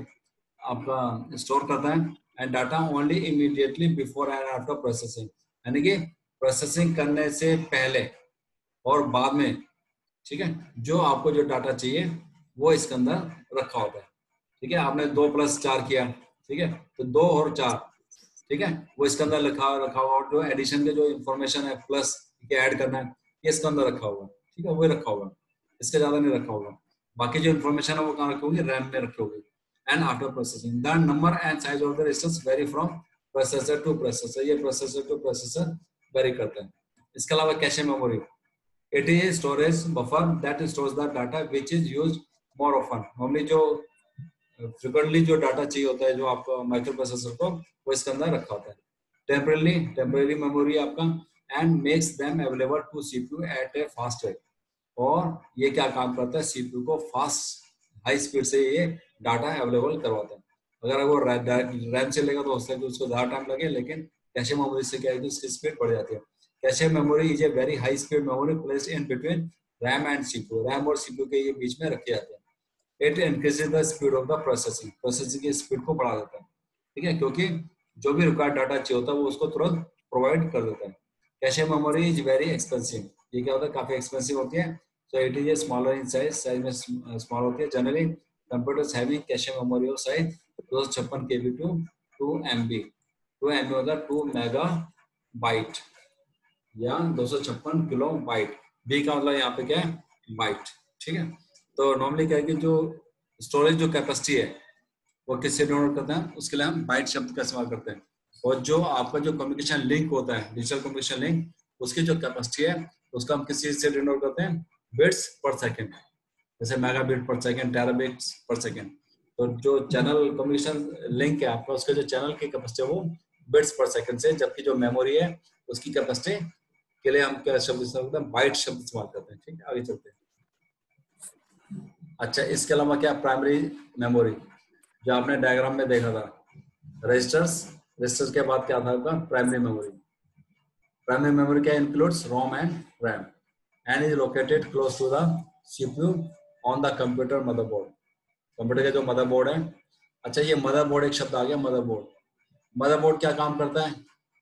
आपका स्टोर करता है, and data only immediately before and after processing, यानी कि प्रोसेसिंग करने से पहले और बाद में, ठीक है, जो आपको जो डाटा चाहिए वो इसके अंदर रखा होता है, ठीक है, आपने 2+4 किया, ठीक है, तो 2 और 4, ठीक है, वो इसके अंदर रखा हुआ, और जो एडिशन के जो इन्फॉर्मेशन है प्लस के ऐड करना है ये इसके अंदर रखा हुआ, ठीक है, वो रखा हुआ, इसके ज्यादा नहीं रखा होगा, बाकी जो इन्फॉर्मेशन है वो कहाँ रखी होगी, रैम में रखी होगी। And after processing the number and size of the registers vary from processor to processor, ये प्रोसेसर टू प्रोसेसर वेरी करता है। इसके अलावा cache memory, it is storage buffer that stores the data which is used more often, normally जो frequently जो data चाहिए होता है जो आपको माइक्रो प्रोसेसर को, वो इसके अंदर रखा होता है। टेम्परेरी मेमोरी आपका, and makes them available to CPU at a fast rate, और ये क्या काम करता है, सीपीयू को फास्ट हाई स्पीड से ये डाटा अवेलेबल करवाता है। अगर वो रैम से लेगा तो हो सकता है कि उसको ज्यादा टाइम लगे, लेकिन कैशे मेमोरी से क्या है कि उसकी स्पीड बढ़ जाती है। Cache memory is a very high speed memory placed in between RAM and CPU, RAM और सीपीयू के ये बीच में रखे जाते हैं। It increases the speed of the processing की स्पीड को बढ़ा देता है, ठीक है, क्योंकि जो भी रिक्वायर्ड डाटा चाहिए होता है वो उसको तुरंत प्रोवाइड कर देता है। Cache memory is very expensive, ये क्या होता है, काफी एक्सपेंसिव होती है, so it is a smaller in size में स्मॉल होती है। Generally computers having cache memory of size 256 KB to 2 MB, 2 MB मतलब 2 मेगाबाइट या 256 किलोबाइट, बी का मतलब यहाँ पे क्या है, बाइट, ठीक है। तो नॉर्मली क्या है कि जो स्टोरेज जो कैपेसिटी है वो किससे डिनोट करते हैं, उसके लिए हम बाइट शब्द का इस्तेमाल करते हैं, और जो आपका जो कम्युनिकेशन लिंक होता है, डिजिटल कम्युनिकेशन लिंक, उसकी जो कैपेसिटी है उसका हम किस चीज से डिनोट करते हैं, बिट्स पर सेकंड, जैसे मेगाबिट पर सेकंड, टेराबिट्स पर सेकंड। तो जो चैनल कम्युनिकेशन लिंक है आपका, उसके जो चैनल की कैपेसिटी है वो बिट्स पर सेकंड से, जबकि जो मेमोरी है उसकी कैपेसिटी के लिए हम क्या शब्द इस्तेमाल करते हैं, बाइट शब्द इस्तेमाल करते हैं, ठीक है। आगे चलते हैं। अच्छा, इसके अलावा क्या, प्राइमरी मेमोरी जो आपने डायग्राम में देखा था, रजिस्टर्स के बाद क्या था आपका, प्राइमरी मेमोरी। प्राइमरी मेमोरी क्या includes ROM and RAM and is located close to the CPU on the computer motherboard, computer का जो मदरबोर्ड है। अच्छा, ये मदरबोर्ड एक शब्द आ गया, मदरबोर्ड क्या काम करता है,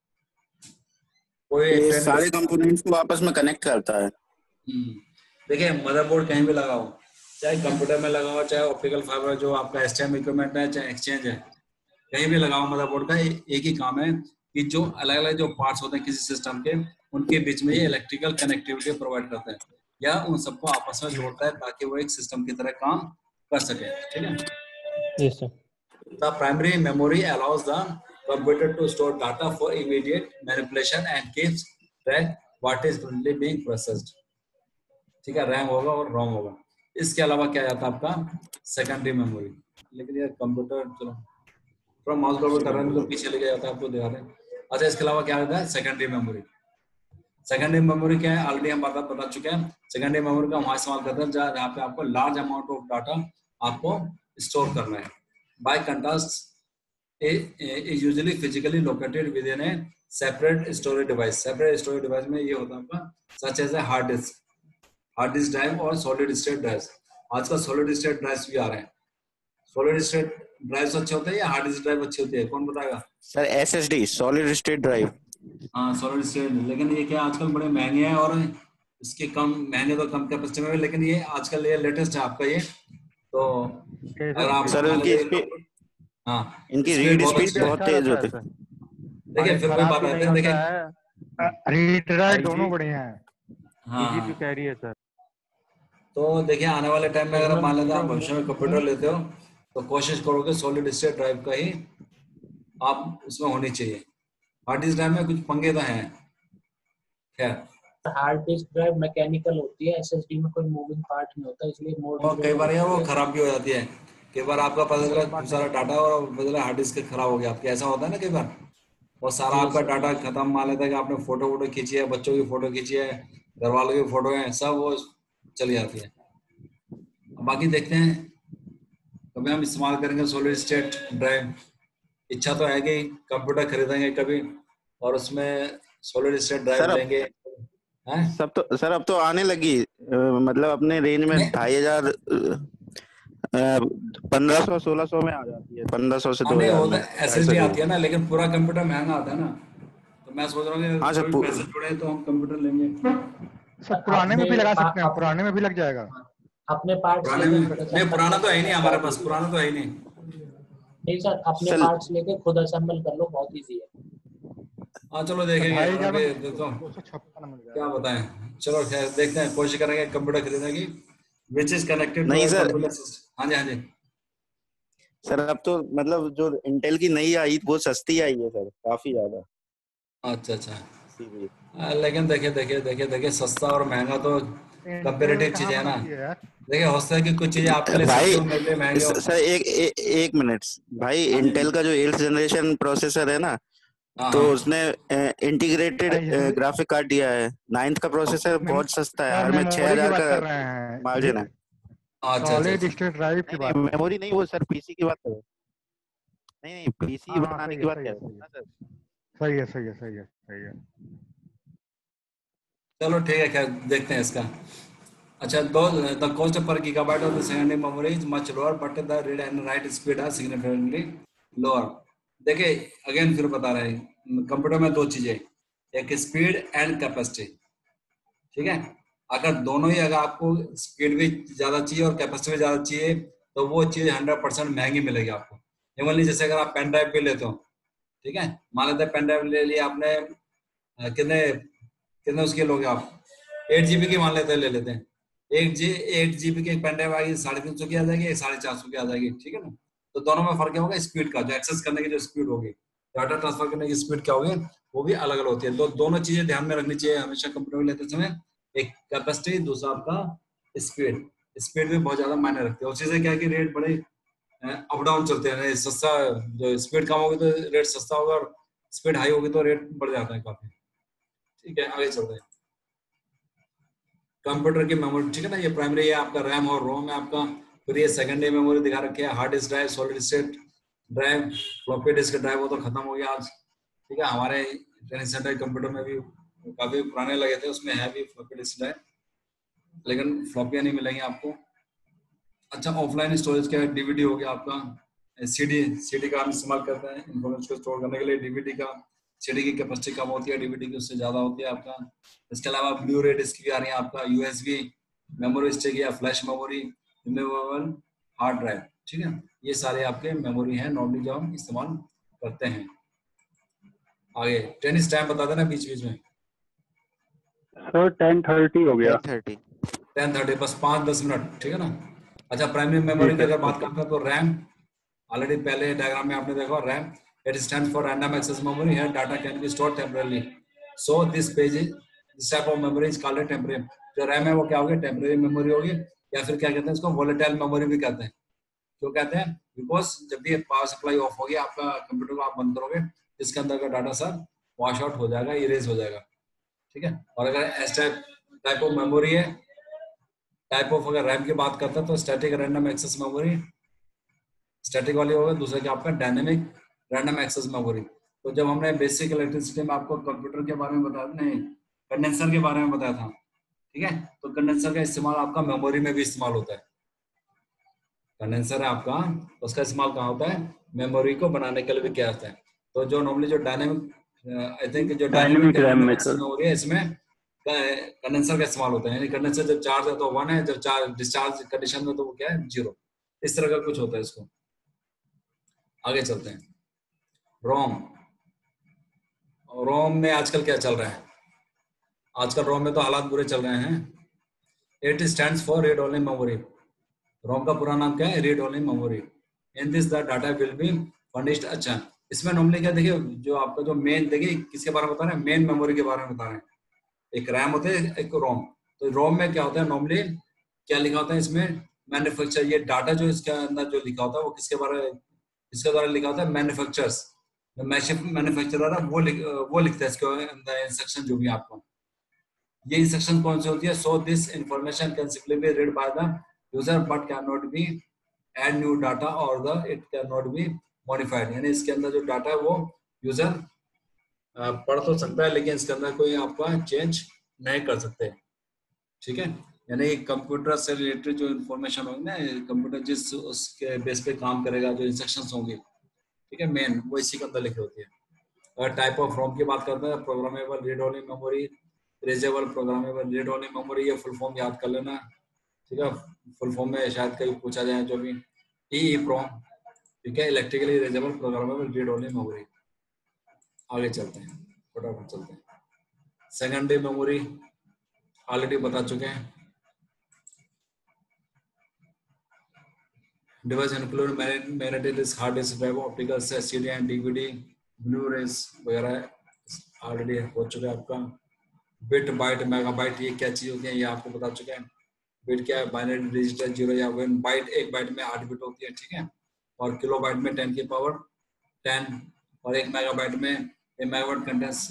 कोई ये सारे कंपोनेंट्स को आपस में कनेक्ट करता है। देखिए मदरबोर्ड कहीं भी लगा हो, चाहे कंप्यूटर में लगा हो, चाहे ऑप्टिकल फाइबर जो आपका एसटीएम इक्विपमेंट है, चाहे एक्सचेंज है, कहीं भी लगा हो, मदरबोर्ड का एक ही काम है कि जो अलग अलग जो पार्ट्स होते हैं किसी सिस्टम के, उनके बीच में ये इलेक्ट्रिकल कनेक्टिविटी प्रोवाइड करता है या उन सबको आपस में जोड़ता है ताकि वो एक सिस्टम की तरह काम कर सके, ठीक है। Yes sir. The primary memory allows the computer to store data for immediate manipulation and keeps track what is currently being processed, ठीक है, रैम होगा और रोम होगा। इसके अलावा क्या आता है आपका, सेकेंडरी मेमोरी, लेकिन यार कंप्यूटर चलो थोड़ा माउस गड़बड़ कर रहे हैं तो पीछे लेके जाता है, आपको दिखा रहे हैं। अच्छा, इसके अलावा क्या आता है, सेकेंडरी मेमोरी। सेकेंडरी मेमोरी क्या है, ऑलरेडी हम बता चुके हैं। सेकेंडरी मेमोरी का वहां इस्तेमाल करते हैं जहाँ पे आपको लार्ज अमाउंट ऑफ डाटा आपको स्टोर करना है। By contrast is usually physically located within a separate storage device. Separate storage device में ये होता है आपका such as a hard disk drive और सॉलिड स्टेट ड्राइव। आजकल सॉलिड स्टेट ड्राइव भी आ रहे हैं। सॉलिड स्टेट ड्राइव अच्छे होते हैं या हार्ड डिस्क ड्राइव अच्छी होती है, कौन बताएगा? Sir SSD, solid state drive. हाँ सॉलिड स्टेट, लेकिन ये क्या आजकल बड़े महंगे हैं और इसके महंगे तो कम कैपेसिटी में, लेकिन ये आजकल ये लेटेस्ट है आपका ये। तो अगर आप सर इनकी रीड स्पीड बहुत तेज होती है। देखिए फिर कोई बात आती है, देखिए रीड राइट दोनों बढ़िया है, हाँ इजी टू कैरी है सर। तो देखिए आने वाले टाइम में अगर मान लेते आप भविष्य में कंप्यूटर लेते हो तो कोशिश करोगे सॉलिड स्टेट ड्राइव का ही आप उसमें होनी चाहिए। हार्ड डिस्क ड्राइव में कुछ पंगे तो हैं, खैर हार्ड डिस्क ड्राइव मैकेनिकल होती है, एसएसडी में कोई मूविंग पार्ट नहीं होता, इसलिए और कई बार यार वो खराब भी हो जाती है। कई बार आपका पता चला खूब सारा डाटा और पता चला हार्ड डिस्क खराब हो गया आपके, ऐसा होता है ना कई बार। और सारा आपका डाटा खत्म, मान लेता है कि आपने फोटो खींची है, बच्चों की फोटो खींची है, घर वालों की फोटो है, सब वो चली जाती है। बाकी देखते हैं कभी हम इस्तेमाल करेंगे सॉलिड स्टेट ड्राइव, इच्छा तो है कि कंप्यूटर खरीदेंगे कभी और उसमें सॉलिड स्टेट ड्राइव सर अब लेंगे हैं? सब तो सर अब तो आने लगी मतलब अपने रेंज में नहीं 2500 1500 1600 में आ जाती है, 1500 से नहीं 2000 वो तो में ऐसे SSD रेंज। आती है ना, लेकिन पूरा कंप्यूटर महंगा आता है ना, तो मैं सोच रहा हूँ हाँ कि सर कभी पैसे जुड़े तो हम कंप्यूटर लेंगे। सर पुराने में भी लगा सकते हैं, अपने पुराने में भी लग जाएगा। अपने पार्ट्स पुराने लेके में खुद नहीं, असेंबल पुराना कर तो है लो, ही नहीं हमारे बहुत पास, easy है। पुराना तो है ही नहीं। नहीं सर, अपने सर पार्ट्स लेके खुद असेंबल कर लो, बहुत इजी है। हाँ चलो तो देखेंगे 2500 अभी में देखो 256 मिल क्या जाएगा। बताएं। चलो खैर देखते हैं, कोशिश करेंगे कंप्यूटर खरीदने की विच इज कनेक्टेड टू नहीं अवर सर, कंप्यूटर सिस्टम। हाँ जी हाँ जी। सर अब तो मतलब जो इंटेल की नई आई वो सस्ती आई है सर, काफी ज्यादा। अच्छा अच्छा। सीपीयू लेकिन देखिए देखिए देखिए देखिए सस्ता और महंगा तो इंटेल कंपेरेटिव कहाँ चीजें है ना। बनाती है यार? देखिए हो सकता है कि कुछ चीजें आपके लिए सस्ती भाई। हो, मेरे लिए महंगे हो। सर एक मिनट भाई, हाँ जी हाँ इंटेल जी। का जो 8th जनरेशन प्रोसेसर है ना, हाँ तो हाँ। उसने इंटीग्रेटेड भाई ग्राफिक कार्ड दिया है। 9th का प्रोसेसर बहुत सस्ता है, सर हर में मेमोरी की 6000 बात का कर रहे हैं, मार्जिन है। अच्छा अच्छा सॉलिड अच्छा। स्टेट ड्राइव की नहीं बात नहीं कर रहे मेमोरी हैं। नहीं, वो सर पीसी की बात कर रहे हैं। नहीं पीसी हाँ हाँ, बनाने सही की है बात सही कर है रहे सही हैं है ना सर। सही है सही है सही है सही है। चलो ठीक है, खैर देखते हैं इसका। अच्छा, though the cost per gigabyte of the secondary memory is much lower but the read and write speed are significantly lower. देखिए अगेन फिर बता रहे हैं, कंप्यूटर में दो चीजें, एक स्पीड एंड कैपेसिटी। ठीक है, अगर दोनों ही, अगर आपको स्पीड भी ज्यादा चाहिए और कैपेसिटी भी ज्यादा चाहिए तो वो चीज 100% महंगी मिलेगी आपको। इवनली जैसे अगर आप पेन ड्राइव भी लेते हो, ठीक है, मान लेते हैं पेन ड्राइव ले लिया आपने, कितने कितने उसके लोगे आप, 8 GB की मान लेते हैं, ले लेते हैं 8 GB की एक पेन ड्राइव आएगी, 350 की आ जाएगी, 450 की आ जाएगी। ठीक है ना, तो दोनों में फर्क क्या होगा, स्पीड का, जो एक्सेस करने की जो स्पीड होगी, डाटा ट्रांसफर करने की स्पीड क्या होगी, वो भी अलग अलग होती है। दोनों चीजें ध्यान में रखनी चाहिए हमेशा कंप्यूटर लेते समय, एक कैपेसिटी, दूसरा आपका स्पीड। स्पीड भी बहुत ज्यादा मायने रखती है, उसी से क्या है कि रेट बड़े अप डाउन चलते हैं। सस्ता, जो स्पीड कम होगी तो रेट सस्ता होगा, और स्पीड हाई होगी तो रेट बढ़ जाता है काफी। ठीक है, आगे चलते हैं। कंप्यूटर की मेमोरी, ठीक है ना, ये प्राइमरी है आपका, रैम और रोम है आपका। फिर ये सेकेंडरी मेमोरी दिखा रखी है, hard disk drive, solid state drive, floppy disk drive, वो तो खत्म हो गया आज। ठीक है, हमारे ट्रेनिंग सेंटर कंप्यूटर में भी काफी पुराने लगे थे, उसमें है भी फ्लॉपी डिस्क ड्राइव, लेकिन फ्लॉपियाँ नहीं मिलेंगी आपको। अच्छा, ऑफलाइन स्टोरेज क्या है, डीवीडी हो गया आपका, सीडी का हम इस्तेमाल करते हैं इन्फॉर्मेशन को स्टोर करने के लिए। डीवीडी का, सीडी की कैपेसिटी कम होती है, डीवीडी की उससे ज्यादा होती है आपका। इसके अलावा ब्लू रे डिस्क भी आ रही है आपका, यूएसबी मेमोरी स्टिक या flash memory, removable hard drive. ठीक है, ये सारे आपके मेमोरी हैं नॉर्मली जो हम इस्तेमाल करते हैं। आगे टेनिस टाइम बता देना बीच बीच में। सर 10:30 हो गया। 10:30। 10:30, बस 5-10 मिनट, ठीक है ना। अच्छा, प्राइमरी जी मेमोरी की सर, अगर बात ओके। करते हैं तो रैम, ऑलरेडी पहले डायग्राम में आपने देखा, RAM it stands for random access memory, है data can be stored temporary, so this page is, this type of memory is called temporary. जो रैम है वो क्या होगी, टेम्परेरी मेमोरी होगी, या फिर क्या कहते हैं इसको, वोलेटाइल मेमोरी भी कहते हैं। क्यों कहते हैं, बिकॉज जब भी पावर सप्लाई ऑफ होगी आपका, कंप्यूटर को आप बंद करोगे, इसके अंदर का डाटा सब वॉश आउट हो जाएगा, इरेज हो जाएगा। ठीक है, और अगर एस टाइप ऑफ मेमोरी है, टाइप ऑफ अगर रैम की बात करते हैं तो static random access memory, static वाली होगा, दूसरा क्या आपका डायनेमिक रैंडम एक्सेस मेमोरी। तो जब हमने बेसिक इलेक्ट्रिसिटी में आपको कंप्यूटर के बारे में बताया, नहीं कंडेंसर के बारे में बताया था, ठीक है, तो कंडेंसर का इस्तेमाल आपका मेमोरी में भी इस्तेमाल होता है। कंडेंसर है आपका, उसका इस्तेमाल कहाँ होता है, मेमोरी को बनाने के लिए भी किया जाता है। तो जो नॉर्मली जो डायनेमिक, आई थिंक जो डायनेमिक डायनेमिक रैम रैंडम में एक्सेस सर। मेमोरी है, इसमें कंडेंसर का इस्तेमाल होता है। यानी कंडेंसर जब चार्ज है तो 1 है, जब चार्ज डिस्चार्ज कंडीशन में तो वो क्या है, 0। इस तरह का कुछ होता है इसको। आगे चलते हैं, रोम। रोम में आजकल क्या चल रहा है, आजकल रोम में तो हालात बुरे चल रहे हैं। It stands for read only memory. ROM का पूरा नाम क्या है, read only memory. In this the data will be furnished. अच्छा, इसमें नॉर्मली क्या, देखिए जो आपका जो मेन, देखिए किसके बारे में बता रहे हैं, मेन मेमोरी के बारे में बता रहे हैं। एक रैम होते है, एक रोम। तो रोम में क्या होता है, नॉर्मली क्या लिखा होता है इसमें, मैन्युफैक्चर, ये डाटा जो इसके अंदर जो लिखा होता है वो किसके द्वारा लिखा होता है, मैन्युफैक्चरर्स। मैन्युफैक्चरर है वो लिखता है इसके अंदर इंस्ट्रक्शन जो भी आपको। ये इंस्ट्रक्शन कौन सी होती है, so this information can simply be read by the user but can not be add new data और the it can not be modified, यानी इसके अंदर जो डाटा है वो यूजर पढ़ तो सकता है लेकिन इसके अंदर कोई आपका चेंज नहीं कर सकते, ठीक है। यानी कंप्यूटर से रिलेटेड जो इन्फॉर्मेशन होगी ना, कंप्यूटर जिस उसके बेस पे काम करेगा, जो इंस्ट्रक्शंस होंगी, ठीक है, मेन वो इसी के अंदर लिखी होती है। अगर टाइप ऑफ रोम की बात करते हैं, programmable read only memory, erasable programmable read only memory, ये फुल फॉर्म याद कर लेना, ठीक है। फुल फॉर्म में शायद कहीं पूछा जाए जो भी, EEPROM, ठीक है, electrically erasable programmable read only memory. आगे चलते हैं, फटाफट चलते हैं। सेकेंडरी मेमोरी ऑलरेडी बता चुके हैं। Device include magnetic disk, hard disk drive, optical CD and DVD, blu-rays वगैरह ऑलरेडी हो चुका है आपका। बिट, बाइट, मेगाबाइट, ये क्या चीज होती है ये आपको बता चुके हैं। बिट क्या है? बाइनरी डिजिटल 0 या 1 बाइट, एक बाइट में 8 बिट होती है, ठीक है। और किलो बाइट में 10 की पावर 10, और एक मेगाबाइट में a megabyte contains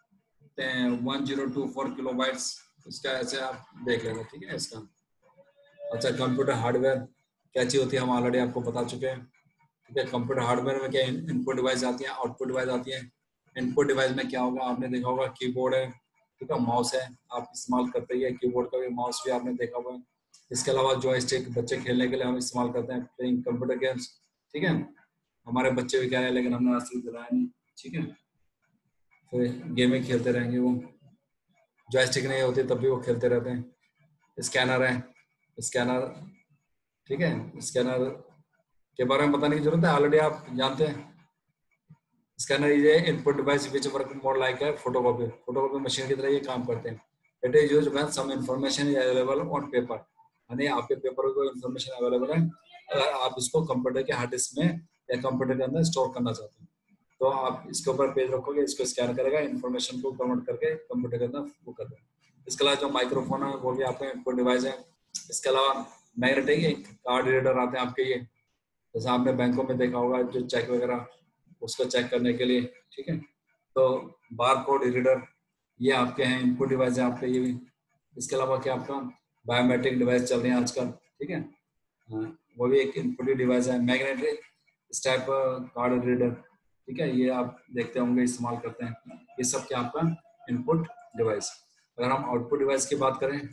1024 kilobytes. इसका ऐसे आप देख लेना, ठीक है इसका। अच्छा, कंप्यूटर हार्डवेयर क्या चीज होती है हम ऑलरेडी आपको बता चुके हैं, ठीक है। कंप्यूटर हार्डवेयर में क्या इनपुट डिवाइस आती है, आउटपुट डिवाइस आती है। इनपुट डिवाइस में क्या होगा, आपने देखा होगा कीबोर्ड है, ठीक है, माउस है, आप इस्तेमाल करते ही कीबोर्ड का भी, माउस भी आपने देखा हुआ है। इसके अलावा जॉयस्टिक बच्चे खेलने के लिए हम इस्तेमाल करते हैं, प्लेइंग कंप्यूटर गेम्स, ठीक है। हमारे बच्चे भी क्या है लेकिन हमने आज तक दिलाया नहीं, ठीक है, फिर गेमिंग खेलते रहेंगे वो, जॉयस्टिक नहीं होती तब भी वो खेलते रहते हैं। स्कैनर है, स्कैनर, ठीक है, स्कैनर के बारे में बताने की जरूरत है, ऑलरेडी आप जानते हैं। Scanner is a input device which work more like है फोटोकॉपी, फोटोकॉपी मशीन की तरह ये काम करते हैं। It is used when some information is available on paper, यानी आपके पेपर को इंफॉर्मेशन अवेलेबल है, अगर आप इसको कंप्यूटर के हार्ड डिस्क में या कंप्यूटर के अंदर स्टोर करना चाहते हैं तो आप इसके ऊपर पेज रखोगे, इसको स्कैन करेगा, इंफॉर्मेशन को कन्वर्ट करके कंप्यूटर के अंदर वो कर देगा। इसके अलावा जो माइक्रोफोन है वो भी आपका इनपुट डिवाइस है। इसके अलावा मैग्नेटिक कार्ड रीडर आते हैं आपके, ये जैसे आपने बैंकों में देखा होगा जो चेक वगैरह उसको चेक करने के लिए, ठीक है। तो बार कोड रीडर ये आपके हैं, इनपुट डिवाइस है आपके ये भी। इसके अलावा क्या आपका बायोमेट्रिक डिवाइस चल रहे हैं आजकल, ठीक है, वो भी एक इनपुट डिवाइस है। मैग्नेटिक स्टेप कार्ड रीडर, ठीक है, ये आप देखते होंगे इस्तेमाल करते हैं। ये सब क्या आपका इनपुट डिवाइस। अगर हम आउटपुट डिवाइस की बात करें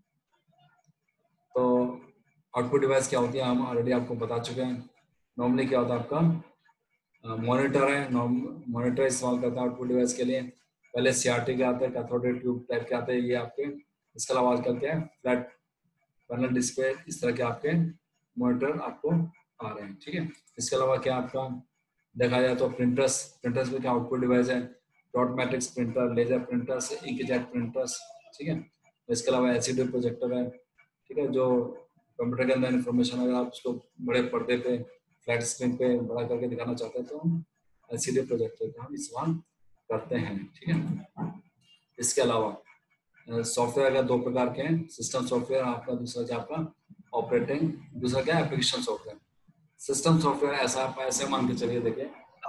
तो आउटपुट डिवाइस क्या होती है हम ऑलरेडी आपको बता चुके हैं। नॉर्मली क्या होता है आपका मॉनिटर है, मॉनिटर इस्तेमाल करते हैं आउटपुट डिवाइस के लिए। पहले CRT के आते हैं, कैथोड ट्यूब टाइप के आते हैं ये आपके। इसके अलावा आजकल क्या है फ्लैट पैनल डिस्प्ले, इस तरह के आपके मॉनिटर आपको आ रहे हैं, ठीक है। इसके अलावा क्या आपका देखा जाए तो प्रिंटर्स, प्रिंटर्स में क्या आउटपुट डिवाइस है, dot matrix printer, laser printers, inkjet printers, ठीक है। इसके अलावा LCD प्रोजेक्टर है, ठीक है, जो कंप्यूटर के अंदर इंफॉर्मेशन अगर आप उसको बड़े पर्दे पे फ्लैट स्क्रीन पे बड़ा करके दिखाना चाहते हैं तो हम LCD प्रोजेक्टर का हम इस्तेमाल करते हैं, ठीक है। इसके अलावा सॉफ्टवेयर अगर दो प्रकार के हैं, सिस्टम सॉफ्टवेयर आपका, दूसरा क्या आपका ऑपरेटिंग, दूसरा क्या एप्लीकेशन सॉफ्टवेयर। सिस्टम सॉफ्टवेयर ऐसा आप ऐसे मान के चलिए, देखिए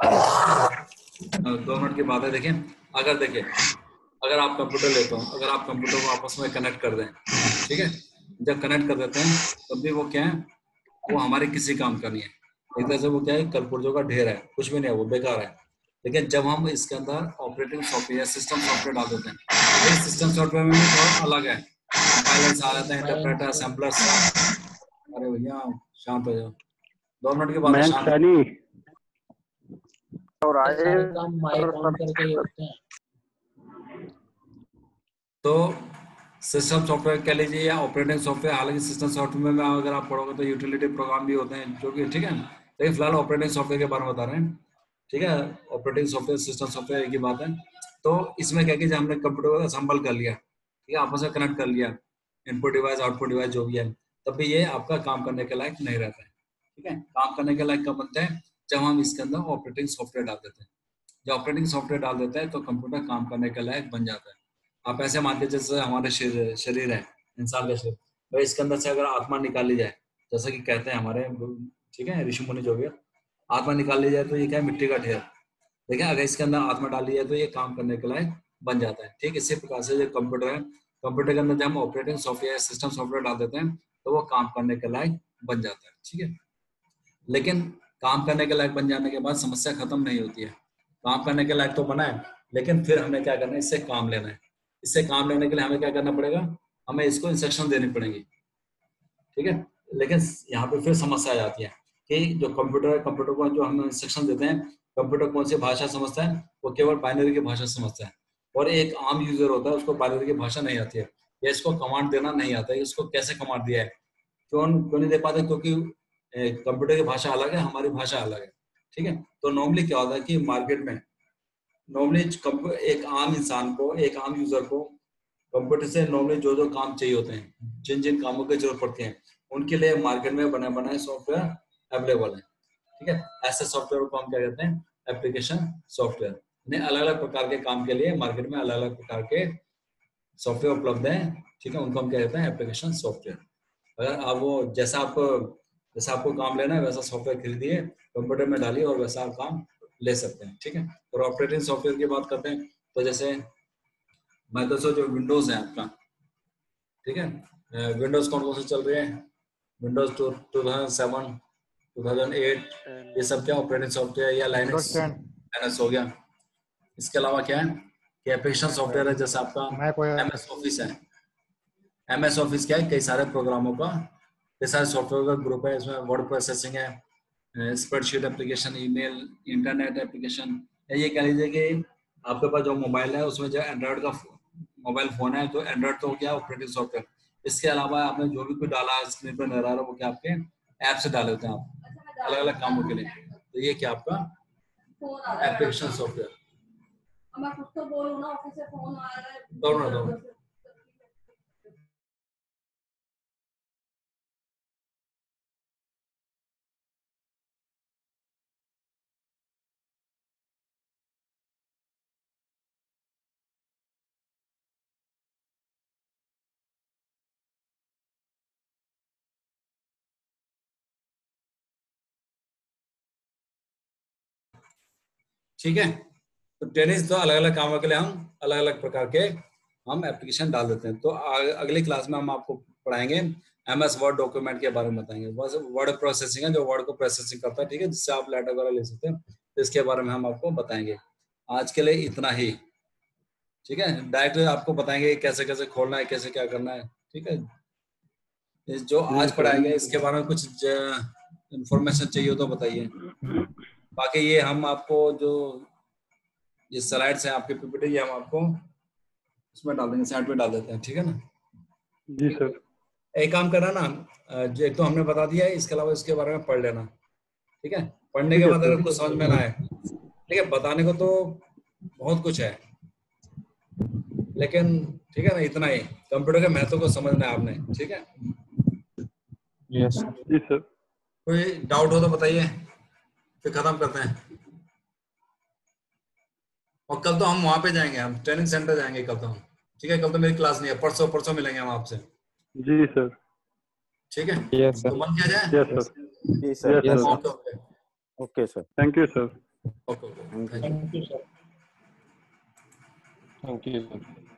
2 मिनट की बात है, देखिए अगर आप कंप्यूटर लेते हो, अगर आप कंप्यूटर को आपस में कनेक्ट कर दें, ठीक है, जब कनेक्ट कर देते हैं तब भी वो क्या है, वो हमारे किसी काम का नहीं है। एक तरह से वो क्या है कलपुर्जों का ढेर है, कुछ भी नहीं है, वो बेकार है। लेकिन जब हम इसके अंदर ऑपरेटिंग सॉफ्टवेयर, सिस्टम सॉफ्टवेयर डाल देते हैं, ये सिस्टम सॉफ्टवेयर में भी थोड़ा अलग है। कंपाइलर्स आ जाते हैं, इंटरप्रेटर, सैम्पलर्स। अरे भैया शांत हो जाओ, 2 मिनट के बाद शांत। और सारे काम माइक ऑन करके ही होते हैं। तो सिस्टम सॉफ्टवेयर कह लीजिए या ऑपरेटिंग सॉफ्टवेयर, हालांकि सिस्टम सॉफ्टवेयर में अगर आप पढ़ोगे तो यूटिलिटी प्रोग्राम भी होते हैं जो कि, ठीक है, लेकिन फिलहाल ऑपरेटिंग सॉफ्टवेयर के बारे में बता रहे हैं, ठीक है। ऑपरेटिंग सॉफ्टवेयर, सिस्टम सॉफ्टवेयर एक ही बात है। तो इसमें क्या कीजिए, हमने कंप्यूटर को असेंबल कर लिया, ठीक है, आपस में कनेक्ट कर लिया, इनपुट डिवाइस आउटपुट डिवाइस जो भी है, तब भी ये आपका काम करने के लायक नहीं रहता है, ठीक है। काम करने के लायक कब बनता है, जब हम इसके अंदर ऑपरेटिंग सॉफ्टवेयर डाल देते हैं। जब ऑपरेटिंग सॉफ्टवेयर डाल देते हैं तो कंप्यूटर काम करने के लायक बन जाता है। आप ऐसे मानते जैसे हमारे शरीर है, इंसान का शरीर, भाई इसके अंदर से अगर आत्मा निकाल ली जाए, जैसा कि कहते हैं हमारे, ठीक है, ऋषि मुनि जो भी है, आत्मा निकाल ली जाए तो ये क्या है, मिट्टी का ढेर। देखिए अगर इसके अंदर आत्मा डाल ली जाए तो ये काम करने के लायक बन जाता है, ठीक। इसी प्रकार से जो कंप्यूटर है, कंप्यूटर के अंदर जब हम ऑपरेटिंग सॉफ्टवेयर, सिस्टम सॉफ्टवेयर डाल देते हैं तो वो काम करने के लायक बन जाता है, ठीक है। लेकिन काम करने के लायक बन जाने के बाद समस्या खत्म नहीं होती है। काम करने के लायक तो बना है, लेकिन फिर हमें क्या करना है, इससे काम लेना है। इससे काम लेने के लिए हमें क्या करना पड़ेगा, हमें इसको इंस्ट्रक्शन देनी पड़ेंगी, ठीक है। लेकिन यहाँ पे फिर समस्या आ जाती है कि जो कंप्यूटर को जो हम इंस्ट्रक्शन देते हैं, कंप्यूटर कौन सी भाषा समझता है, वो केवल बाइनरी की भाषा समझता है। और एक आम यूजर होता है, उसको बाइनरी की भाषा नहीं आती है, या इसको कमांड देना नहीं आता है, इसको कैसे कमांड दिया है, क्यों नहीं दे पाते, क्योंकि कंप्यूटर की भाषा अलग है, हमारी भाषा अलग है, ठीक है। तो नॉर्मली क्या होता है कि मार्केट में नॉर्मली एक आम इंसान को, एक आम यूजर को कंप्यूटर से नॉर्मली जो जो काम चाहिए होते हैं, जिन जिन कामों की जरूरत पड़ती है, उनके लिए मार्केट में बने बनाए सॉफ्टवेयर अवेलेबल है, ठीक है। ऐसे सॉफ्टवेयर को हम क्या कहते हैं, एप्लीकेशन सॉफ्टवेयर। अलग अलग प्रकार के काम के लिए मार्केट में अलग अलग प्रकार के सॉफ्टवेयर उपलब्ध हैं, ठीक है। उनको हम क्या कहते हैं, एप्लीकेशन सॉफ्टवेयर। अगर आप वो जैसा आपको काम लेना है वैसा सॉफ्टवेयर खरीदिए, कंप्यूटर में डालिए और वैसा आप काम ले सकते हैं, ठीक है। और ऑपरेटिंग सॉफ्टवेयर की बात करते हैं तो जैसे माइक्रोसॉफ्ट जो विंडोज है आपका, ठीक है, विंडोज कौन कौन से चल रहे हैं, विंडोज 2007, 2008, ये सब क्या ऑपरेटिंग सॉफ्टवेयर, या लाइनक्स हो गया। इसके अलावा क्या है कि एप्लीकेशन सॉफ्टवेयर है, जैसे आपका एमएस ऑफिस है। एमएस ऑफिस क्या है, कई सारे प्रोग्रामों का, कई सारे सॉफ्टवेयर का ग्रुप है। इसमें वर्ड प्रोसेसिंग है, spreadsheet application, email, internet application. ये कह लीजिए कि आपके पास जो मोबाइल है उसमें जो एंड्रॉइड का मोबाइल फोन है, तो एंड्रॉइड तो क्या ऑपरेटिंग सॉफ्टवेयर। इसके अलावा आपने जो भी कुछ डाला स्क्रीन पर नजर आ रहा है, वो क्या आपके ऐप से डाले होते हैं आप अलग अलग कामों के लिए। तो ये क्या आपका एप्लीकेशन सॉफ्टवेयर। दोनों ठीक है। तो टेनिस तो अलग अलग कामों के लिए हम अलग अलग प्रकार के हम एप्लीकेशन डाल देते हैं। तो अगली क्लास में हम आपको पढ़ाएंगे एमएस वर्ड डॉक्यूमेंट के बारे में बताएंगे। बस वर्ड प्रोसेसिंग है, जो वर्ड को प्रोसेसिंग करता है, ठीक है, जिससे आप लेटर वगैरह ले सकते हैं। तो इसके बारे में हम आपको बताएंगे। आज के लिए इतना ही, ठीक है। डायरेक्ट आपको बताएंगे कैसे कैसे खोलना है, कैसे क्या करना है, ठीक है। जो आज पढ़ाएंगे इसके बारे में कुछ इंफॉर्मेशन चाहिए हो तो बताइए। बाकी ये हम आपको जो ये स्लाइड्स हैं आपके पीपीटी, ये हम आपको उसमें डाल देंगे, साइड पे डाल देते हैं, ठीक है ना। जी सर। एक काम करना ना, एक तो हमने बता दिया है, इसके अलावा इसके बारे में पढ़ लेना, ठीक है। पढ़ने के बाद अगर कुछ समझ में ना आए, ठीक है, बताने को तो बहुत कुछ है, लेकिन ठीक है ना, इतना ही कंप्यूटर के महत्व को समझना है आपने, ठीक है। यस जी सर। कोई डाउट हो तो बताइए, फिर खत्म करते हैं। और कल तो हम वहां पे जाएंगे, हम ट्रेनिंग सेंटर जाएंगे कल तो हम, ठीक है। कल तो मेरी क्लास नहीं है, परसों मिलेंगे हम आपसे। जी सर। ठीक है, यस तो सर मन किया जाए। Yes sir. जी sir. Yes okay okay okay sir. Thank you sir. Okay. Thank you sir. Thank you sir